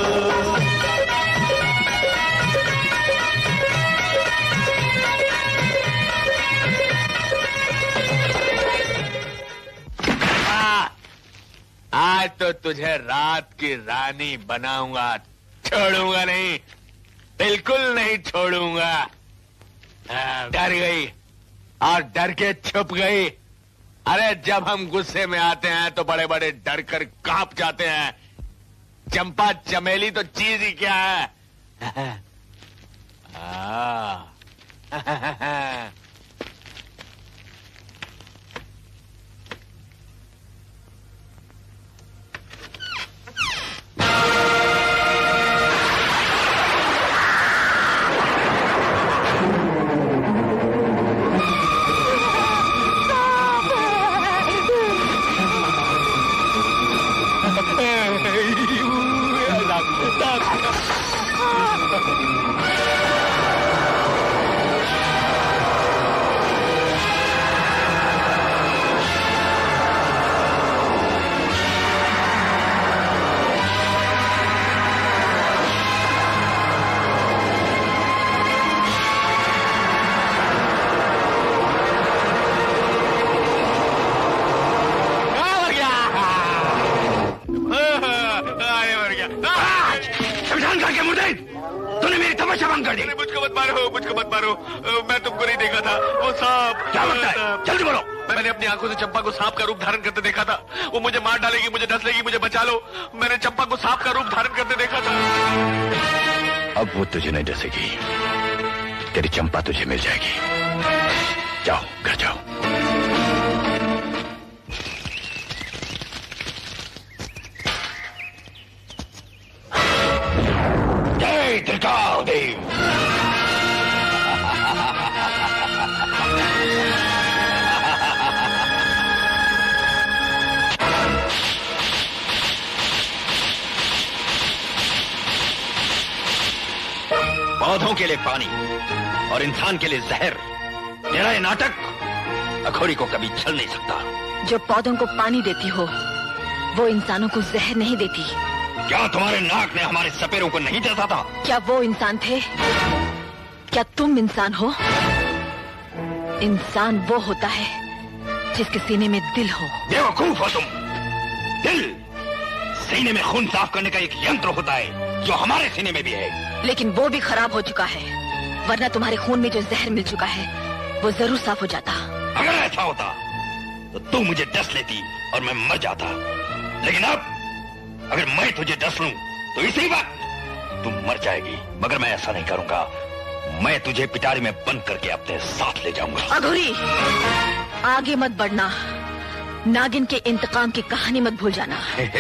आज तो तुझे रात की रानी बनाऊंगा, छोड़ूंगा नहीं, बिल्कुल नहीं छोड़ूंगा। डर गई और डर के छुप गई। अरे जब हम गुस्से में आते हैं तो बड़े बड़े डर कर कांप जाते हैं। चंपा चमेली तो चीज ही क्या है। आ, उसको मत मारो, मैं तुमको नहीं देखा था। वो सांप। क्या लगता है? जल्दी बोलो। मैंने अपनी आंखों से चंपा को सांप का रूप धारण करते देखा था। वो मुझे मार डालेगी, मुझे डस लेगी, मुझे बचा लो। मैंने चंपा को सांप का रूप धारण करते देखा था। अब वो तुझे नहीं डसेगी, तेरी चंपा तुझे मिल जाएगी। जाओ, घर जाओ। जय त्रिकालदेव। पौधों के लिए पानी और इंसान के लिए जहर, तेरा ये नाटक अघोरी को कभी चल नहीं सकता। जो पौधों को पानी देती हो वो इंसानों को जहर नहीं देती। क्या तुम्हारे नाक ने हमारे सपेरों को नहीं डसा था? क्या वो इंसान थे? क्या तुम इंसान हो? इंसान वो होता है जिसके सीने में दिल हो। बेवकूफ हो तुम। दिल सीने में खून साफ करने का एक यंत्र होता है जो हमारे सीने में भी है। लेकिन वो भी खराब हो चुका है, वरना तुम्हारे खून में जो जहर मिल चुका है वो जरूर साफ हो जाता। अगर ऐसा होता तो तू मुझे डस लेती और मैं मर जाता। लेकिन अब अगर मैं तुझे डस लूं तो इसी वक्त तू मर जाएगी। मगर मैं ऐसा नहीं करूंगा। मैं तुझे पिटारी में बंद करके अपने साथ ले जाऊंगा। अघोरी, आगे मत बढ़ना। नागिन के इंतकाम की कहानी मत भूल जाना।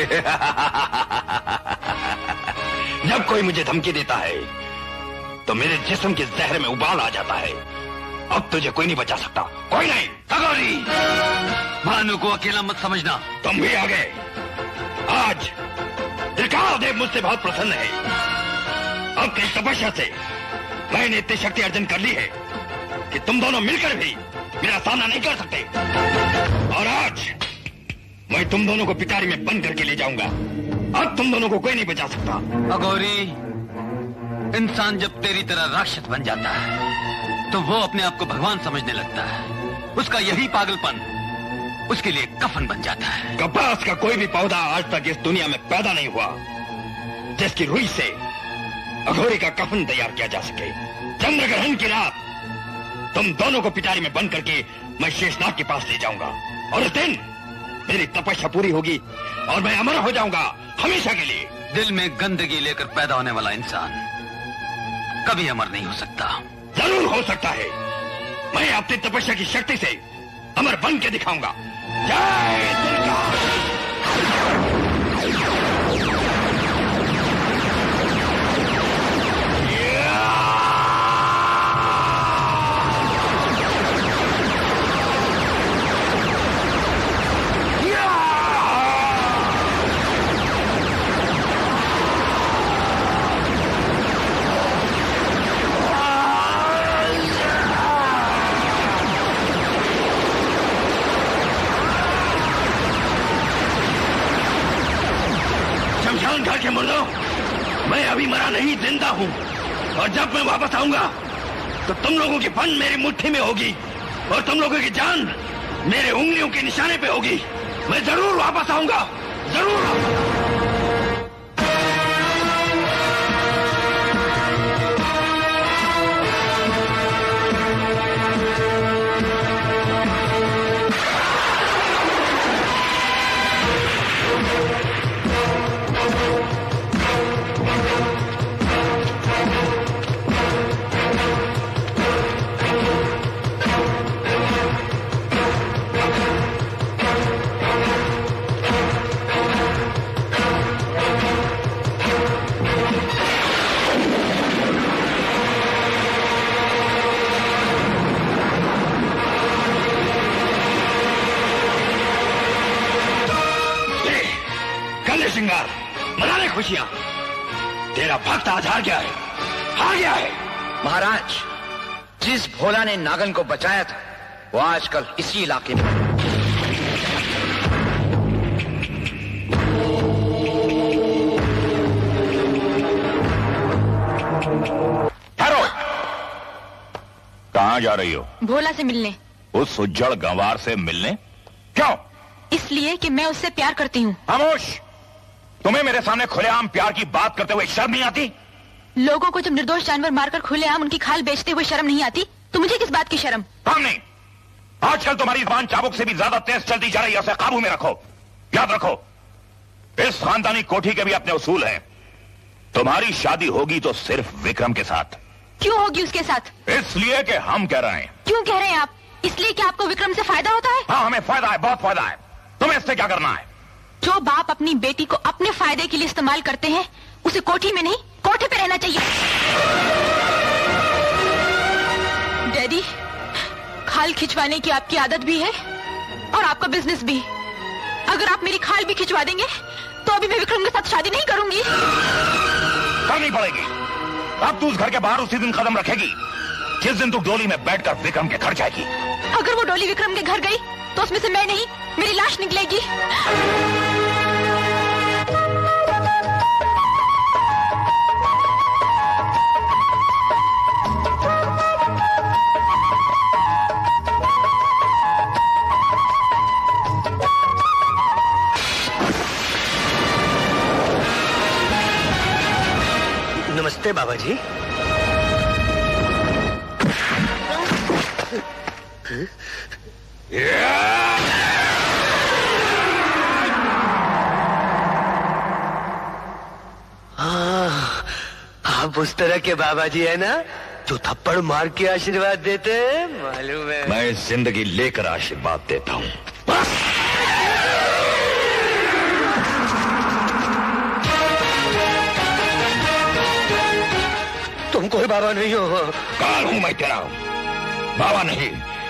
जब कोई मुझे धमकी देता है तो मेरे जिस्म के जहर में उबाल आ जाता है। अब तुझे कोई नहीं बचा सकता, कोई नहीं। अघोरी, भानु को अकेला मत समझना। तुम भी आ गए। आज त्रिकालदेव मुझसे बहुत प्रसन्न है। अब की तपस्या से मैंने इतनी शक्ति अर्जन कर ली है कि तुम दोनों मिलकर भी मेरा सामना नहीं कर सकते। और आज मैं तुम दोनों को पिटारी में बंद करके ले जाऊंगा। अब तुम दोनों को कोई नहीं बचा सकता। अघोरी, इंसान जब तेरी तरह राक्षस बन जाता है तो वो अपने आप को भगवान समझने लगता है। उसका यही पागलपन उसके लिए कफन बन जाता है। कपास का कोई भी पौधा आज तक इस दुनिया में पैदा नहीं हुआ जिसकी रुई से अघोरी का कफन तैयार किया जा सके। चंद्रग्रहण की रात तुम दोनों को पिटारी में बंद करके मैं शेषनाग के पास ले जाऊंगा और उस दिन मेरी तपस्या पूरी होगी और मैं अमर हो जाऊंगा हमेशा के लिए। दिल में गंदगी लेकर पैदा होने वाला इंसान कभी अमर नहीं हो सकता। जरूर हो सकता है। मैं अपनी तपस्या की शक्ति से अमर बन के दिखाऊंगा। जय दुर्गा। घाट के मुर्दों, मैं अभी मरा नहीं, जिंदा हूँ। और जब मैं वापस आऊंगा तो तुम लोगों की पन मेरी मुट्ठी में होगी और तुम लोगों की जान मेरे उंगलियों के निशाने पे होगी। मैं जरूर वापस आऊंगा, जरूर। श्रृंगार मना ले खुशियां। तेरा भक्त आज हार गया है, हार गया है। महाराज, जिस भोला ने नागन को बचाया था वो आजकल इसी इलाके में। ठहरो, कहां जा रही हो? भोला से मिलने। उस उज्जड़ गंवार से मिलने? क्यों? इसलिए कि मैं उससे प्यार करती हूँ। खामोश! तुम्हें मेरे सामने खुलेआम प्यार की बात करते हुए शर्म नहीं आती? लोगों को जब निर्दोष जानवर मारकर खुलेआम उनकी खाल बेचते हुए शर्म नहीं आती, तो मुझे किस बात की शर्म? हम नहीं। आजकल तुम्हारी जुबान चाबुक से भी ज्यादा तेज चलती जा रही है, उसे काबू में रखो। याद रखो, इस खानदानी कोठी के भी अपने उसूल हैं। तुम्हारी शादी होगी तो सिर्फ विक्रम के साथ। क्यों होगी उसके साथ? इसलिए कि हम कह रहे हैं। क्यों कह रहे हैं आप? इसलिए कि आपको विक्रम से फायदा होता है? हाँ, हमें फायदा है, बहुत फायदा है। तुम्हें इससे क्या करना है? जो बाप अपनी बेटी को अपने फायदे के लिए इस्तेमाल करते हैं, उसे कोठी में नहीं कोठे पे रहना चाहिए। डैडी, खाल खिंचवाने की आपकी आदत भी है और आपका बिजनेस भी। अगर आप मेरी खाल भी खिंचवा देंगे तो अभी मैं विक्रम के साथ शादी नहीं करूंगी। करनी पड़ेगी। अब तू उस घर के बाहर उसी दिन कदम रखेगी जिस दिन तू डोली में बैठकर विक्रम के घर जाएगी। अगर वो डोली विक्रम के घर गई तो उसमें से मैं नहीं, मेरी लाश निकलेगी। नमस्ते बाबा जी। हाँ, आप उस तरह के बाबा जी है ना जो थप्पड़ मार के आशीर्वाद देते हैं, मालूम है। मैं जिंदगी लेकर आशीर्वाद देता हूँ। तुम कोई बाबा नहीं हो। काल हूं मैं तेरा, बाबा नहीं।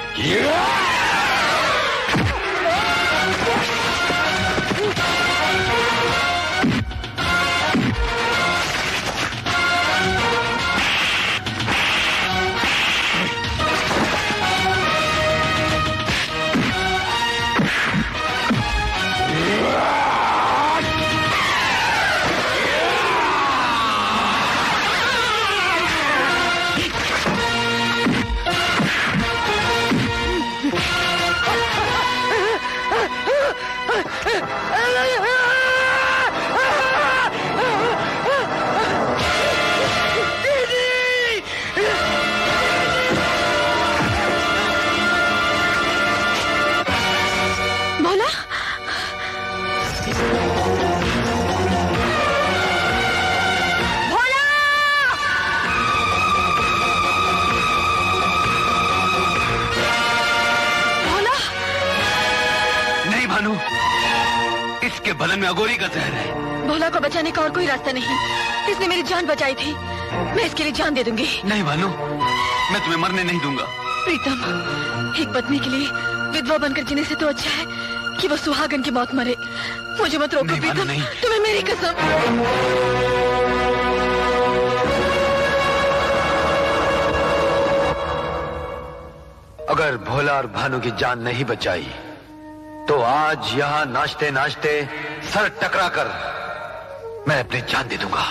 इसके बदन में अगोरी का जहर है। भोला को बचाने का और कोई रास्ता नहीं। इसने मेरी जान बचाई थी, मैं इसके लिए जान दे दूंगी। नहीं भानु, मैं तुम्हें मरने नहीं दूंगा। प्रीतम, एक पत्नी के लिए विधवा बनकर जीने से तो अच्छा है कि वो सुहागन की मौत मरे। मुझे मत रोको प्रीतम, तुम्हें मेरी कसम। अगर भोला और भानु की जान नहीं बचाई तो आज यहां नाचते नाचते सर टकरा कर मैं अपनी जान दे दूंगा।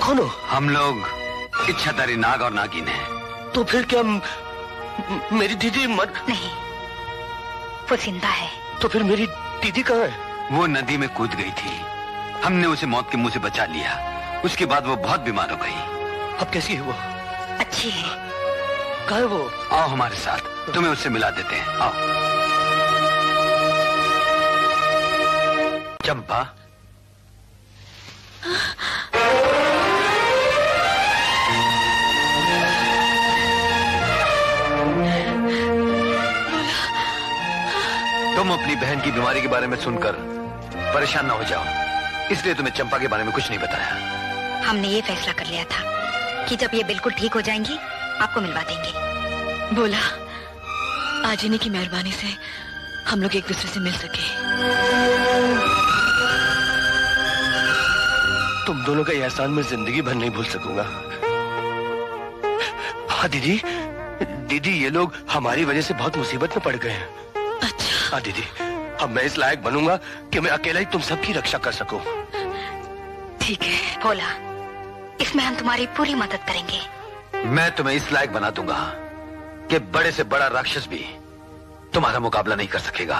कौन हो? हम लोग इच्छाधारी नाग और नागिन हैं। तो फिर क्या म, मेरी दीदी मर नहीं, वो जिंदा है। तो फिर मेरी दीदी कहाँ है? वो नदी में कूद गई थी, हमने उसे मौत के मुंह से बचा लिया। उसके बाद वो बहुत बीमार हो गई। अब कैसी है वो? अच्छी है। कहाँ है वो? आओ हमारे साथ, तुम्हें उससे मिला देते हैं। आओ। चंपा, तुम अपनी बहन की बीमारी के बारे में सुनकर परेशान ना हो जाओ, इसलिए तुम्हें चंपा के बारे में कुछ नहीं बताया। हमने ये फैसला कर लिया था कि जब ये बिल्कुल ठीक हो जाएंगी आपको मिलवा देंगे। बोला, आज इन्हीं की मेहरबानी से हम लोग एक दूसरे से मिल सके। तुम दोनों का एहसान मैं जिंदगी भर नहीं भूल सकूंगा। हाँ दीदी, दीदी ये लोग हमारी वजह से बहुत मुसीबत में पड़ गए हैं। अच्छा। हाँ दीदी, अब मैं इस लायक बनूंगा कि मैं अकेला ही तुम सबकी रक्षा कर सकूं। ठीक है भोला, इसमें हम तुम्हारी पूरी मदद करेंगे। मैं तुम्हें इस लायक बना दूंगा कि बड़े से बड़ा राक्षस भी तुम्हारा मुकाबला नहीं कर सकेगा।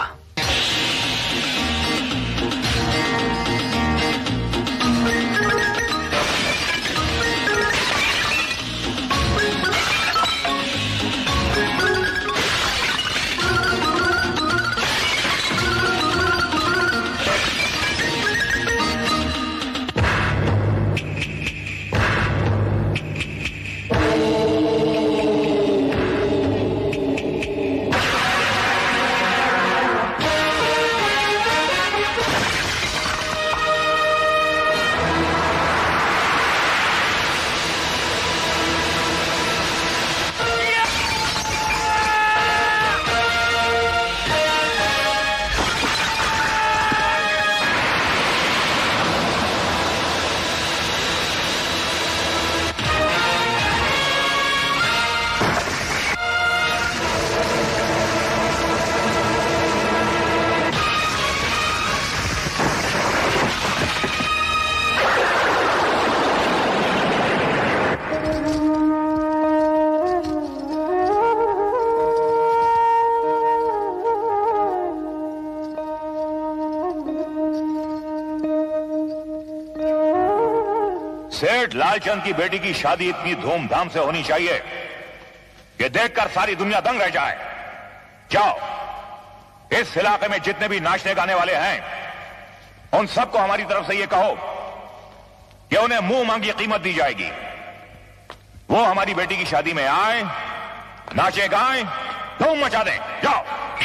सेठ लालचंद की बेटी की शादी इतनी धूमधाम से होनी चाहिए कि देखकर सारी दुनिया दंग रह जाए। जाओ, इस इलाके में जितने भी नाचने गाने वाले हैं उन सबको हमारी तरफ से ये कहो कि उन्हें मुंह मांगी कीमत दी जाएगी। वो हमारी बेटी की शादी में आए, नाचे गाएं, धूम मचा दें। जाओ।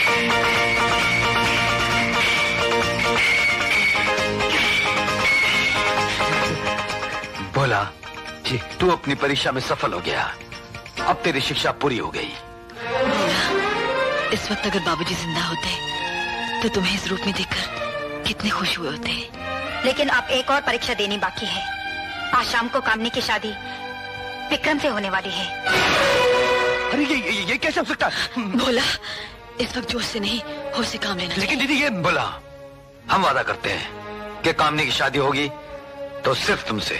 बोला जी, तू अपनी परीक्षा में सफल हो गया, अब तेरी शिक्षा पूरी हो गई। बोला, इस वक्त अगर बाबूजी जिंदा होते तो तुम्हें इस रूप में देखकर कितने खुश हुए होते। लेकिन अब एक और परीक्षा देनी बाकी है। आज शाम को कामनी की शादी विक्रम से होने वाली है। अरे ये ये, ये कैसे हो सकता है? बोला, इस वक्त जोश से नहीं, होश से काम लेना। लेकिन दीदी ये बोला, हम वादा करते हैं कि कामनी की शादी होगी तो सिर्फ तुमसे।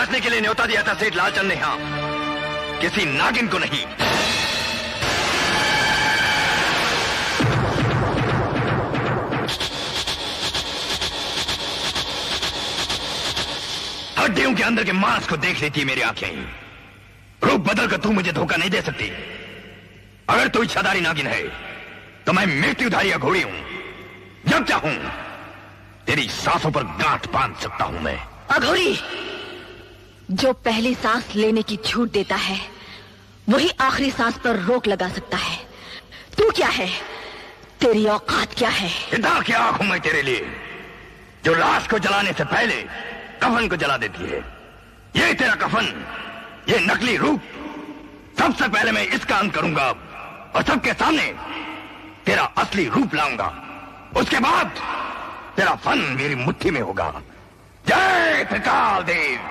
नाचने के लिए न्योता दिया था सेठ लालचंद ने, हाँ, किसी नागिन को नहीं। हड्डियों के अंदर के मांस को देख लेती है मेरी आंखें। रूप बदल कर तू मुझे धोखा नहीं दे सकती। अगर तू इच्छाधारी नागिन है तो मैं मृत्युधारी अघोरी हूं। जब चाहूं तेरी सांसों पर गांठ बांध सकता हूं मैं। अघोरी, जो पहली सांस लेने की छूट देता है वही आखिरी सांस पर रोक लगा सकता है। तू क्या है? तेरी औकात क्या है? इतना क्या आंख हूं मैं तेरे लिए, जो लाश को जलाने से पहले कफन को जला देती है। ये तेरा कफन, ये नकली रूप, सबसे पहले मैं इसका अंत करूंगा और सबके सामने तेरा असली रूप लाऊंगा। उसके बाद तेरा फन मेरी मुट्ठी में होगा। जय त्रिकाल देव।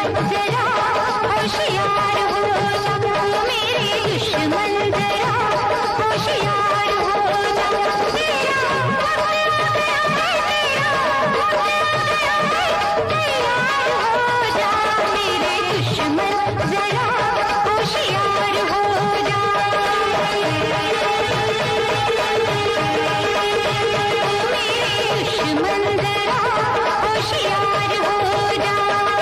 जरा होशियार हो जा, मेरे दुश्मन जरा होशियार हो जा, तेरा हो जा, मेरे दुश्मन जरा होशियार हो जा। दुश्मन जरा होशियार हो जा।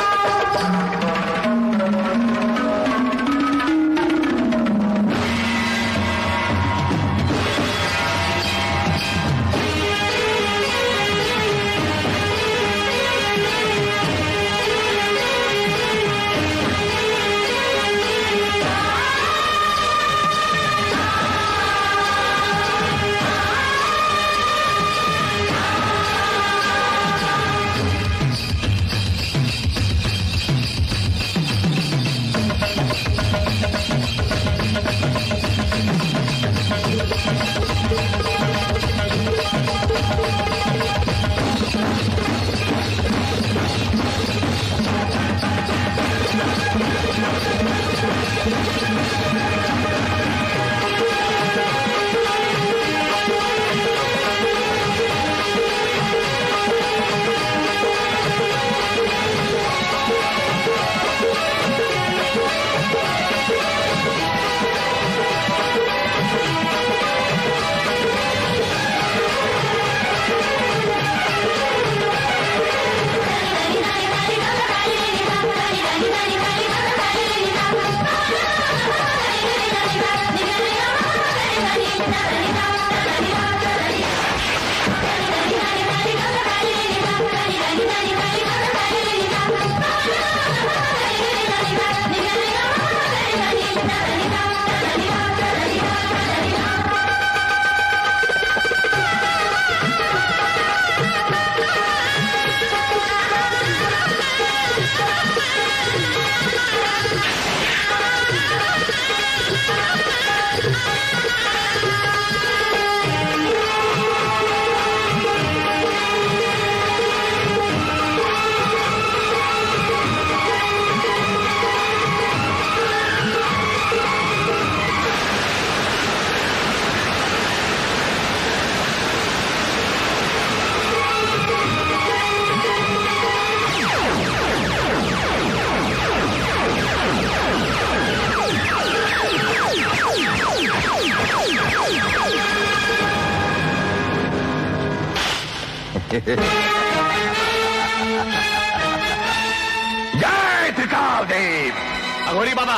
जय त्रिकालदेव। अघोरी बाबा,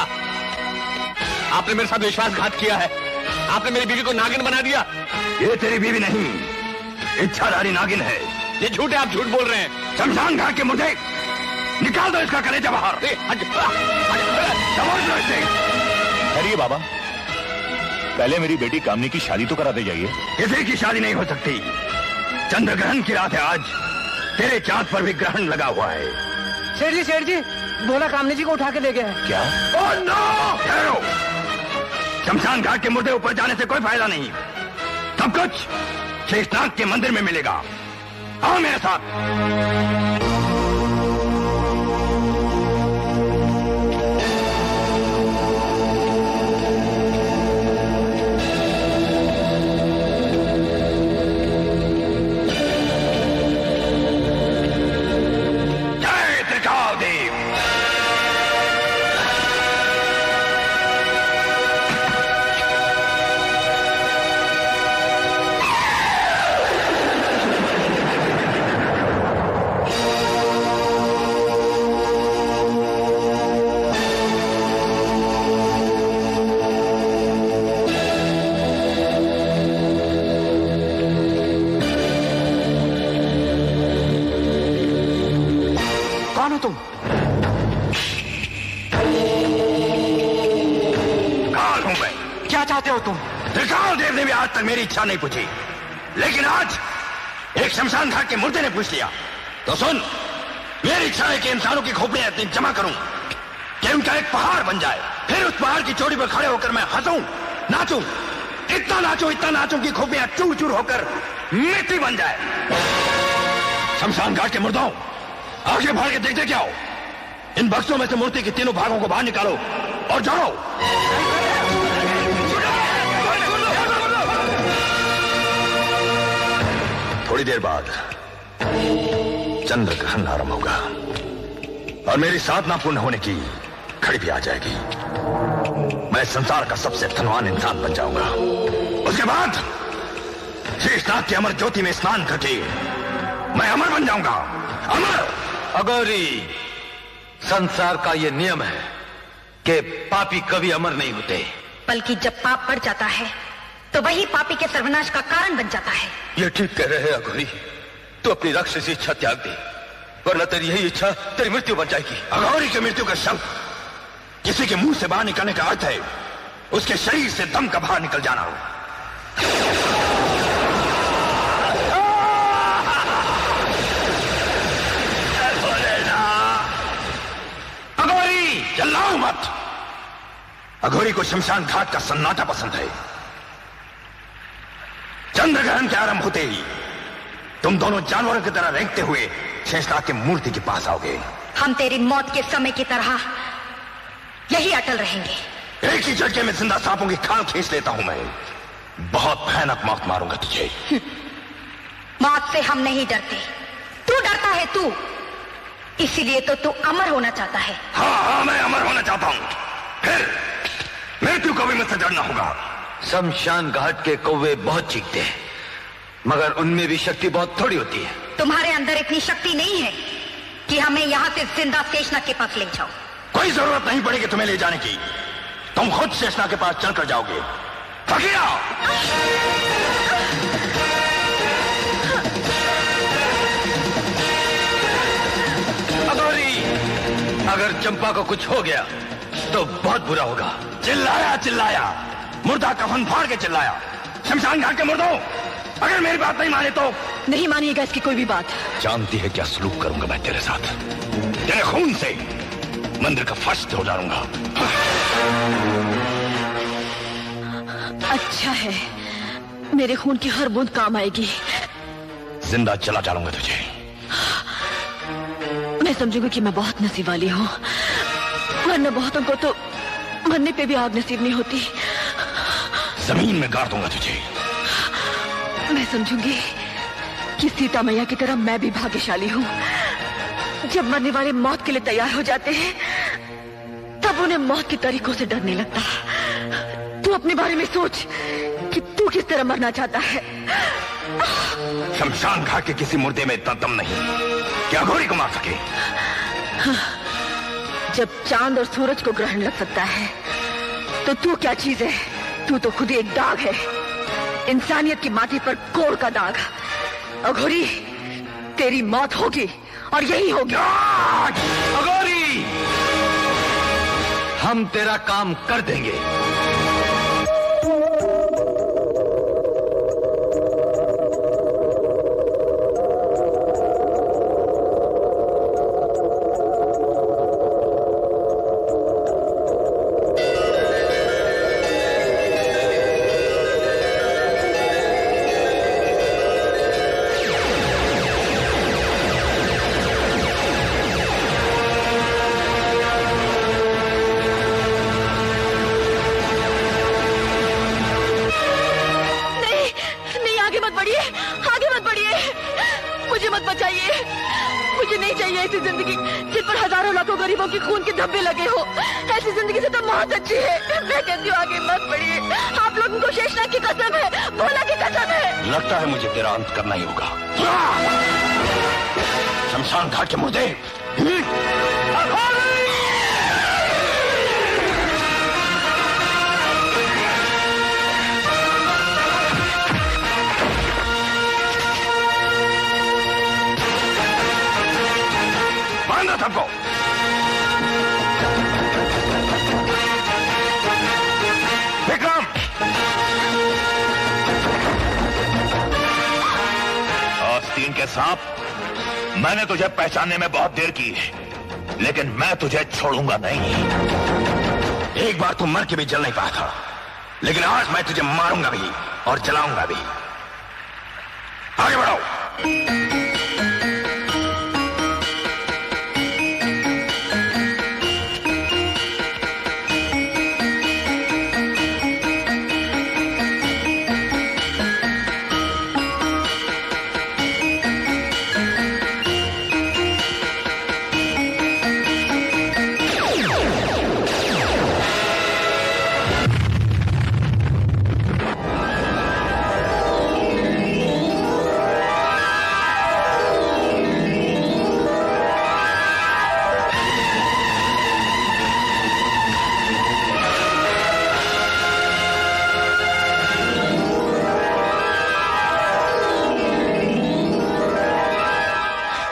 आपने मेरे साथ विश्वासघात किया है। आपने मेरी बीवी को नागिन बना दिया। ये तेरी बीवी नहीं, इच्छाधारी नागिन है। ये झूठ है, आप झूठ बोल रहे हैं। शमशान घाट के मुर्दे, निकाल दो इसका कलेजा बाहर। अरे बाबा, पहले मेरी बेटी कामनी की शादी तो करा दे जाइए। किसी की शादी नहीं हो सकती। चंद्र ग्रहण की रात है आज, तेरे चांद पर भी ग्रहण लगा हुआ है। सेठ जी, सेठ जी, भोला कामनी जी को उठा के ले गया है। क्या? Oh no! ठहरो। शमशान घाट के मुर्दे ऊपर जाने से कोई फायदा नहीं। सब कुछ शेषनाग के मंदिर में मिलेगा। आओ मेरे साथ। चाहते हो तुम? त्रिकालदेव ने भी आज तक मेरी इच्छा नहीं पूछी, लेकिन आज एक शमशान घाट के मुर्दे ने पूछ लिया। तो सुन, मेरी इच्छा है कि इंसानों की खोपड़ियां इतनी जमा करूं कि उनका एक पहाड़ बन जाए। फिर उस पहाड़ की चोटी पर खड़े होकर मैं हंसूं, नाचूं, इतना नाचूं इतना नाचूं कि खोपड़ियां चूर चूर होकर मिट्टी बन जाए। शमशान घाट के मुर्दों, आगे बढ़ के देखते क्या हो? इन बक्सों में से मूर्ति के तीनों भागों को बाहर निकालो और जाओ। थोड़ी देर बाद चंद्र ग्रहण आरंभ होगा और मेरी साधना पूर्ण होने की घड़ी भी आ जाएगी। मैं संसार का सबसे धनवान इंसान बन जाऊंगा। उसके बाद शेषनाग की अमर ज्योति में स्नान करके मैं अमर बन जाऊंगा। अमर। अघोरी, संसार का यह नियम है कि पापी कभी अमर नहीं होते, बल्कि जब पाप बढ़ जाता है तो वही पापी के सर्वनाश का कारण बन जाता है। ये ठीक कह रहे हैं अघोरी। तू अपनी राक्षसी इच्छा त्याग दे, वरना तेरी यही इच्छा तेरी मृत्यु बन जाएगी। अघोरी की मृत्यु का शब्द किसी के मुंह से बाहर निकलने का अर्थ है उसके शरीर से दम का बाहर निकल जाना हो। अघोरी, चिल्लाओ मत। अघोरी को शमशान घाट का सन्नाटा पसंद है। चंद्र ग्रहण के आरंभ होते ही तुम दोनों जानवरों की तरह रेंगते हुए शेषनाग की मूर्ति के पास आओगे। हम तेरी मौत के समय की तरह यही अटल रहेंगे। एक ही झटके में जिंदा सांपों की खाल खींच लेता हूं मैं। बहुत भयानक मौत मारूंगा तुझे। मौत से हम नहीं डरते, तू डरता है। तू इसीलिए तो तू अमर होना चाहता है। हाँ हाँ, मैं अमर होना चाहता हूं। फिर मृत्यु को भी मुझसे डरना होगा। शमशान घाट के कौवे बहुत चीखते हैं, मगर उनमें भी शक्ति बहुत थोड़ी होती है। तुम्हारे अंदर इतनी शक्ति नहीं है कि हमें यहाँ से जिंदा शेषनाग के पास ले जाओ। कोई जरूरत नहीं पड़ेगी तुम्हें ले जाने की। तुम खुद शेषनाग के पास चलकर जाओगे। फकीरा! अघोरी, अगर चंपा को कुछ हो गया तो बहुत बुरा होगा। चिल्लाया चिल्लाया, मुर्दा कफन फाड़ के चिल्लाया। शमशान घाट के मुर्दों, अगर मेरी बात नहीं माने तो नहीं मानिएगा इसकी कोई भी बात। जानती है क्या सलूक करूंगा मैं तेरे साथ? तेरे खून से मंदिर का फर्श तोड़ डालूंगा। अच्छा है, मेरे खून की हर बूंद काम आएगी। जिंदा चला डालूंगा तुझे। मैं समझूंगी कि मैं बहुत नसीब वाली हूँ, वरना बहुतों को तो मरने पे भी आग नसीब नहीं होती। जमीन में गाड़ दूंगा तुझे। मैं समझूंगी कि सीता मैया की तरह मैं भी भाग्यशाली हूँ। जब मरने वाले मौत के लिए तैयार हो जाते हैं तब उन्हें मौत के तरीकों से डर नहीं लगता। तू अपने बारे में सोच कि तू किस तरह मरना चाहता है। शमशान घाट के किसी मुर्दे में इतना दम नहीं कि अघोरी को मार सके। जब चांद और सूरज को ग्रहण लग सकता है तो तू क्या चीज है? तू तो खुद एक दाग है, इंसानियत की माटी पर कोड़ का दाग। अघोरी, तेरी मौत होगी और यही होगी। अघोरी, हम तेरा काम कर देंगे। लगता है मुझे तेरा अंत करना ही होगा। शमशान घाट के मुर्दे, बांधा सबको। विक्रम, आस्तीन के सांप, मैंने तुझे पहचानने में बहुत देर की है, लेकिन मैं तुझे छोड़ूंगा नहीं। एक बार तू मर के भी जल नहीं पाया था, लेकिन आज मैं तुझे मारूंगा भी और जलाऊंगा भी। आगे बढ़ो।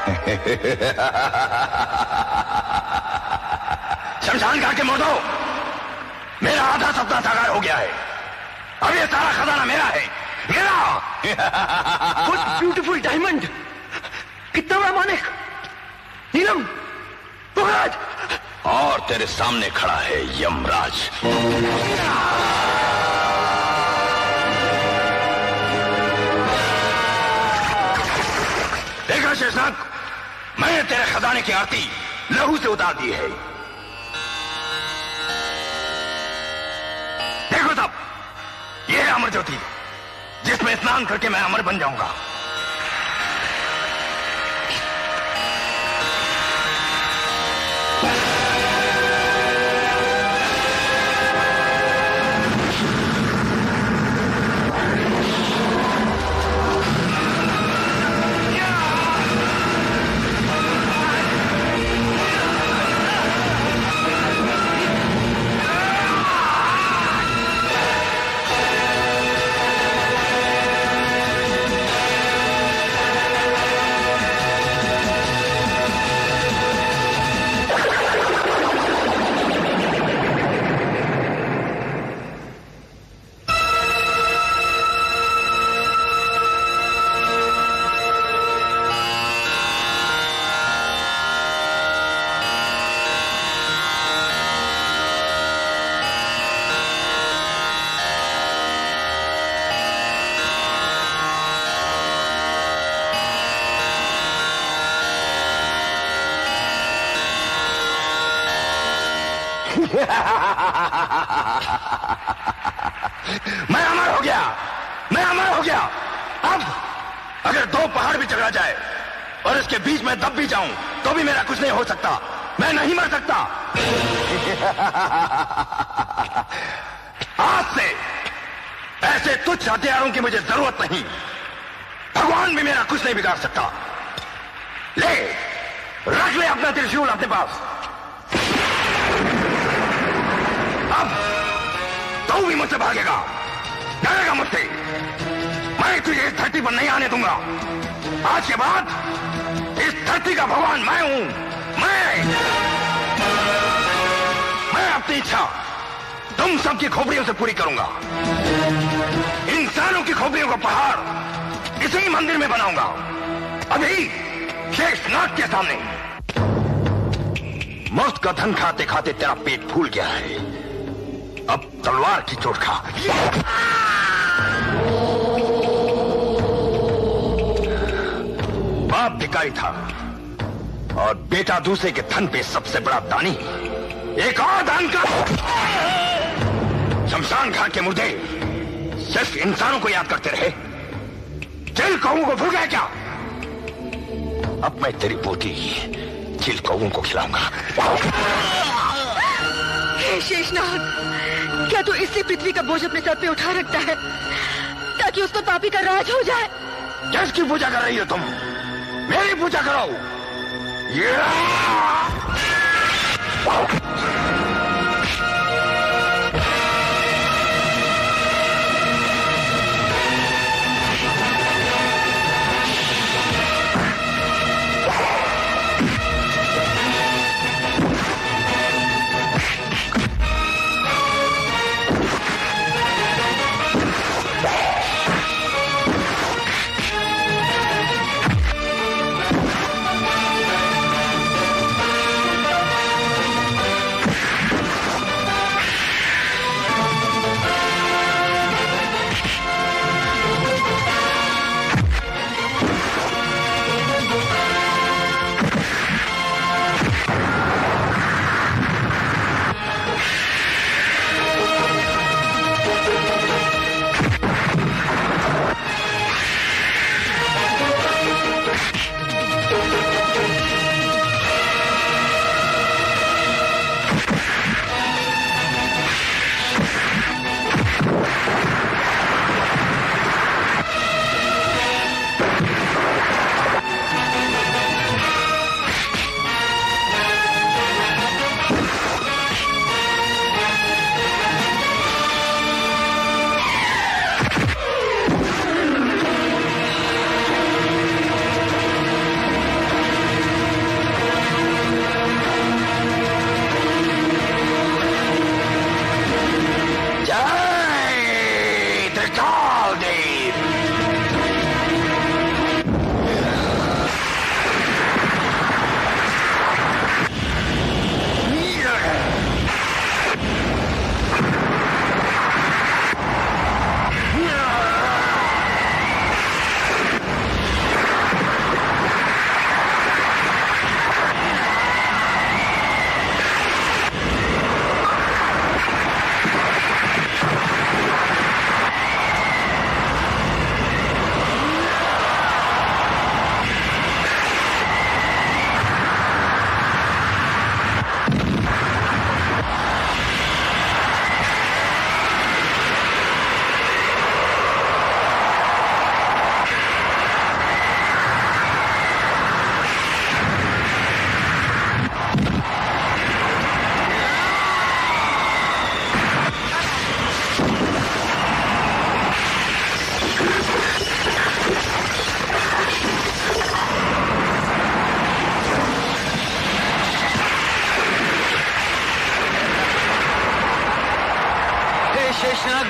शमशान घाट के मुर्दों, मेरा आधा सपना साकार हो गया है। अब ये सारा खजाना मेरा है, मेरा। ब्यूटीफुल डायमंड, कितना बड़ा मानिक। नीलम, पुखराज। और तेरे सामने खड़ा है यमराज। देखा शेषनाग, मैंने तेरे खजाने की आरती लहू से उतार दी है। देखो तब, यह है अमर ज्योति, जिसमें स्नान करके मैं अमर बन जाऊंगा। मैं अमर हो गया, मैं अमर हो गया। अब अगर दो पहाड़ भी टकरा जाए और इसके बीच में दब भी जाऊं तो भी मेरा कुछ नहीं हो सकता, मैं नहीं मर सकता। आज से ऐसे तुच्छ हथियारों की मुझे जरूरत नहीं। भगवान भी मेरा कुछ नहीं बिगाड़ सकता। ले, रख ले अपना त्रिशूल अपने पास। अब तू भी मुझसे भागेगा, डरेगा मुझसे। मैं तुझे इस धरती पर नहीं आने दूंगा। आज के बाद इस धरती का भगवान मैं हूं। मैं मैं अपनी इच्छा तुम सबकी खोपड़ियों से पूरी करूंगा। इंसानों की खोपड़ियों का पहाड़ इसी मंदिर में बनाऊंगा, अभी शेषनाग के सामने। मुफ्त का धन खाते खाते तेरा पेट फूल गया है, अब तलवार की चोट खा। बाप भिखारी था और बेटा दूसरे के धन पे सबसे बड़ा दानी। एक और दान का। शमशान घाट के मुर्दे सिर्फ इंसानों को याद करते रहे, चिल कौओं को भूल गए क्या? अब मैं तेरी पोती चिल कौओं को खिलाऊंगा। हे शेषनाग, क्या तू इससे पृथ्वी का बोझ अपने सर पे उठा रखता है ताकि उस पर पापी का राज हो जाए? किसकी पूजा कर रही हो तुम? मेरी पूजा करो। ये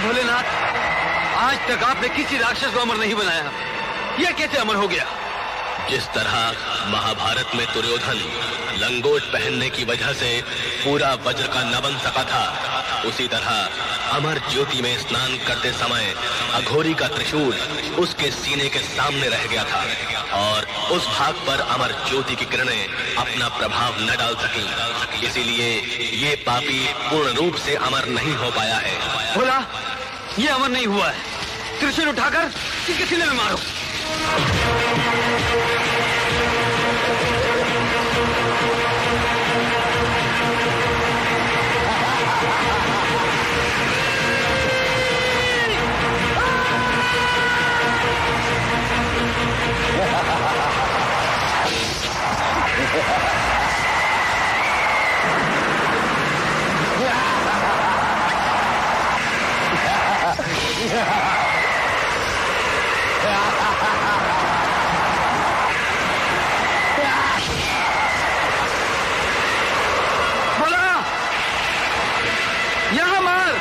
भोलेनाथ, आज तक आपने किसी राक्षस को अमर नहीं बनाया, यह कैसे अमर हो गया? जिस तरह महाभारत में दुर्योधन लंगोट पहनने की वजह से पूरा वज्र का न बन सका था, उसी तरह अमर ज्योति में स्नान करते समय अघोरी का त्रिशूल उसके सीने के सामने रह गया था और उस भाग पर अमर ज्योति की किरणें अपना प्रभाव न डाल सकी। इसीलिए ये पापी पूर्ण रूप से अमर नहीं हो पाया है। बोला, ये अमर नहीं हुआ है। त्रिशूल उठाकर इसके सीने में मारो। बोला, यहां मार।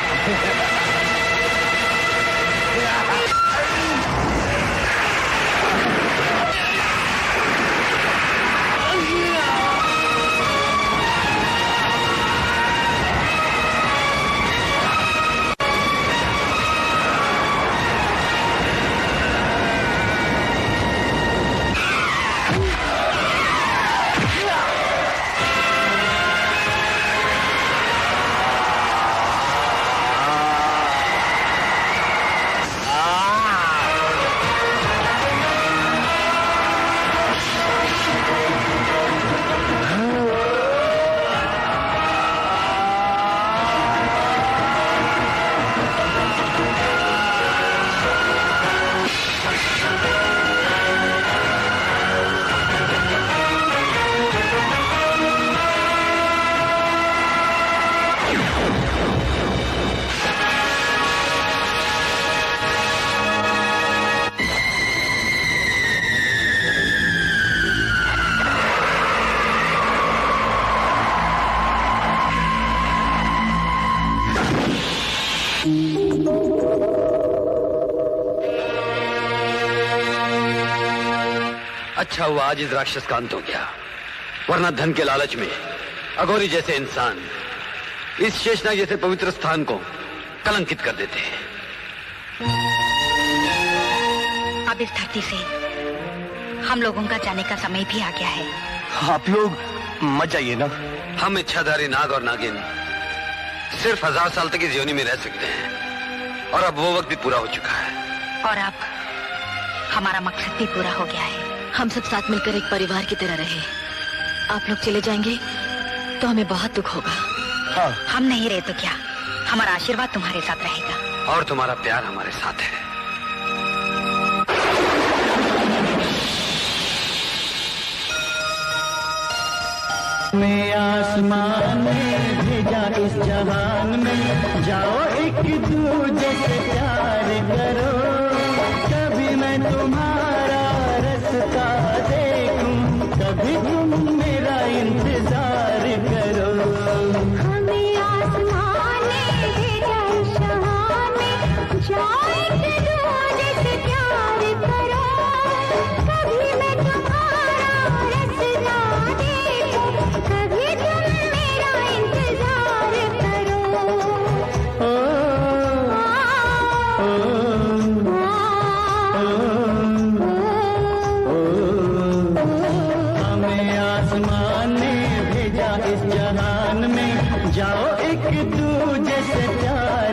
अच्छा हुआ आज इस राक्षस का अंत हो गया, वरना धन के लालच में अघोरी जैसे इंसान इस शेषनाग जैसे पवित्र स्थान को कलंकित कर देते हैं। अब इस धरती से हम लोगों का जाने का समय भी आ गया है। आप लोग मत जाइए ना। हम इच्छाधारी नाग और नागिन सिर्फ हजार साल तक इस योनि में रह सकते हैं और अब वो वक्त भी पूरा हो चुका है। और अब हमारा मकसद भी पूरा हो गया है। हम सब साथ मिलकर एक परिवार की तरह रहे। आप लोग चले जाएंगे तो हमें बहुत दुख होगा। हाँ। हम नहीं रहे तो क्या, हमारा आशीर्वाद तुम्हारे साथ रहेगा और तुम्हारा प्यार हमारे साथ है। मैं आसमान में भेजा इस जहान में, जाओ एक दूजे से प्यार करो। कभी मैं तुम्हारा रास्ता देखूं, कभी तुम मेरा इंतजार करो। हमें आसमान में भेजा इस जहान में, जाओ एक दूजे से प्यार करो। कभी मैं तुम्हारा रास्ता देखूं, कभी तुम मेरा इंतजार करो। ओ, ओ, ओ, ओ, हमें आसमान ने भेजा इस जहान में, जाओ एक दूजे से प्यार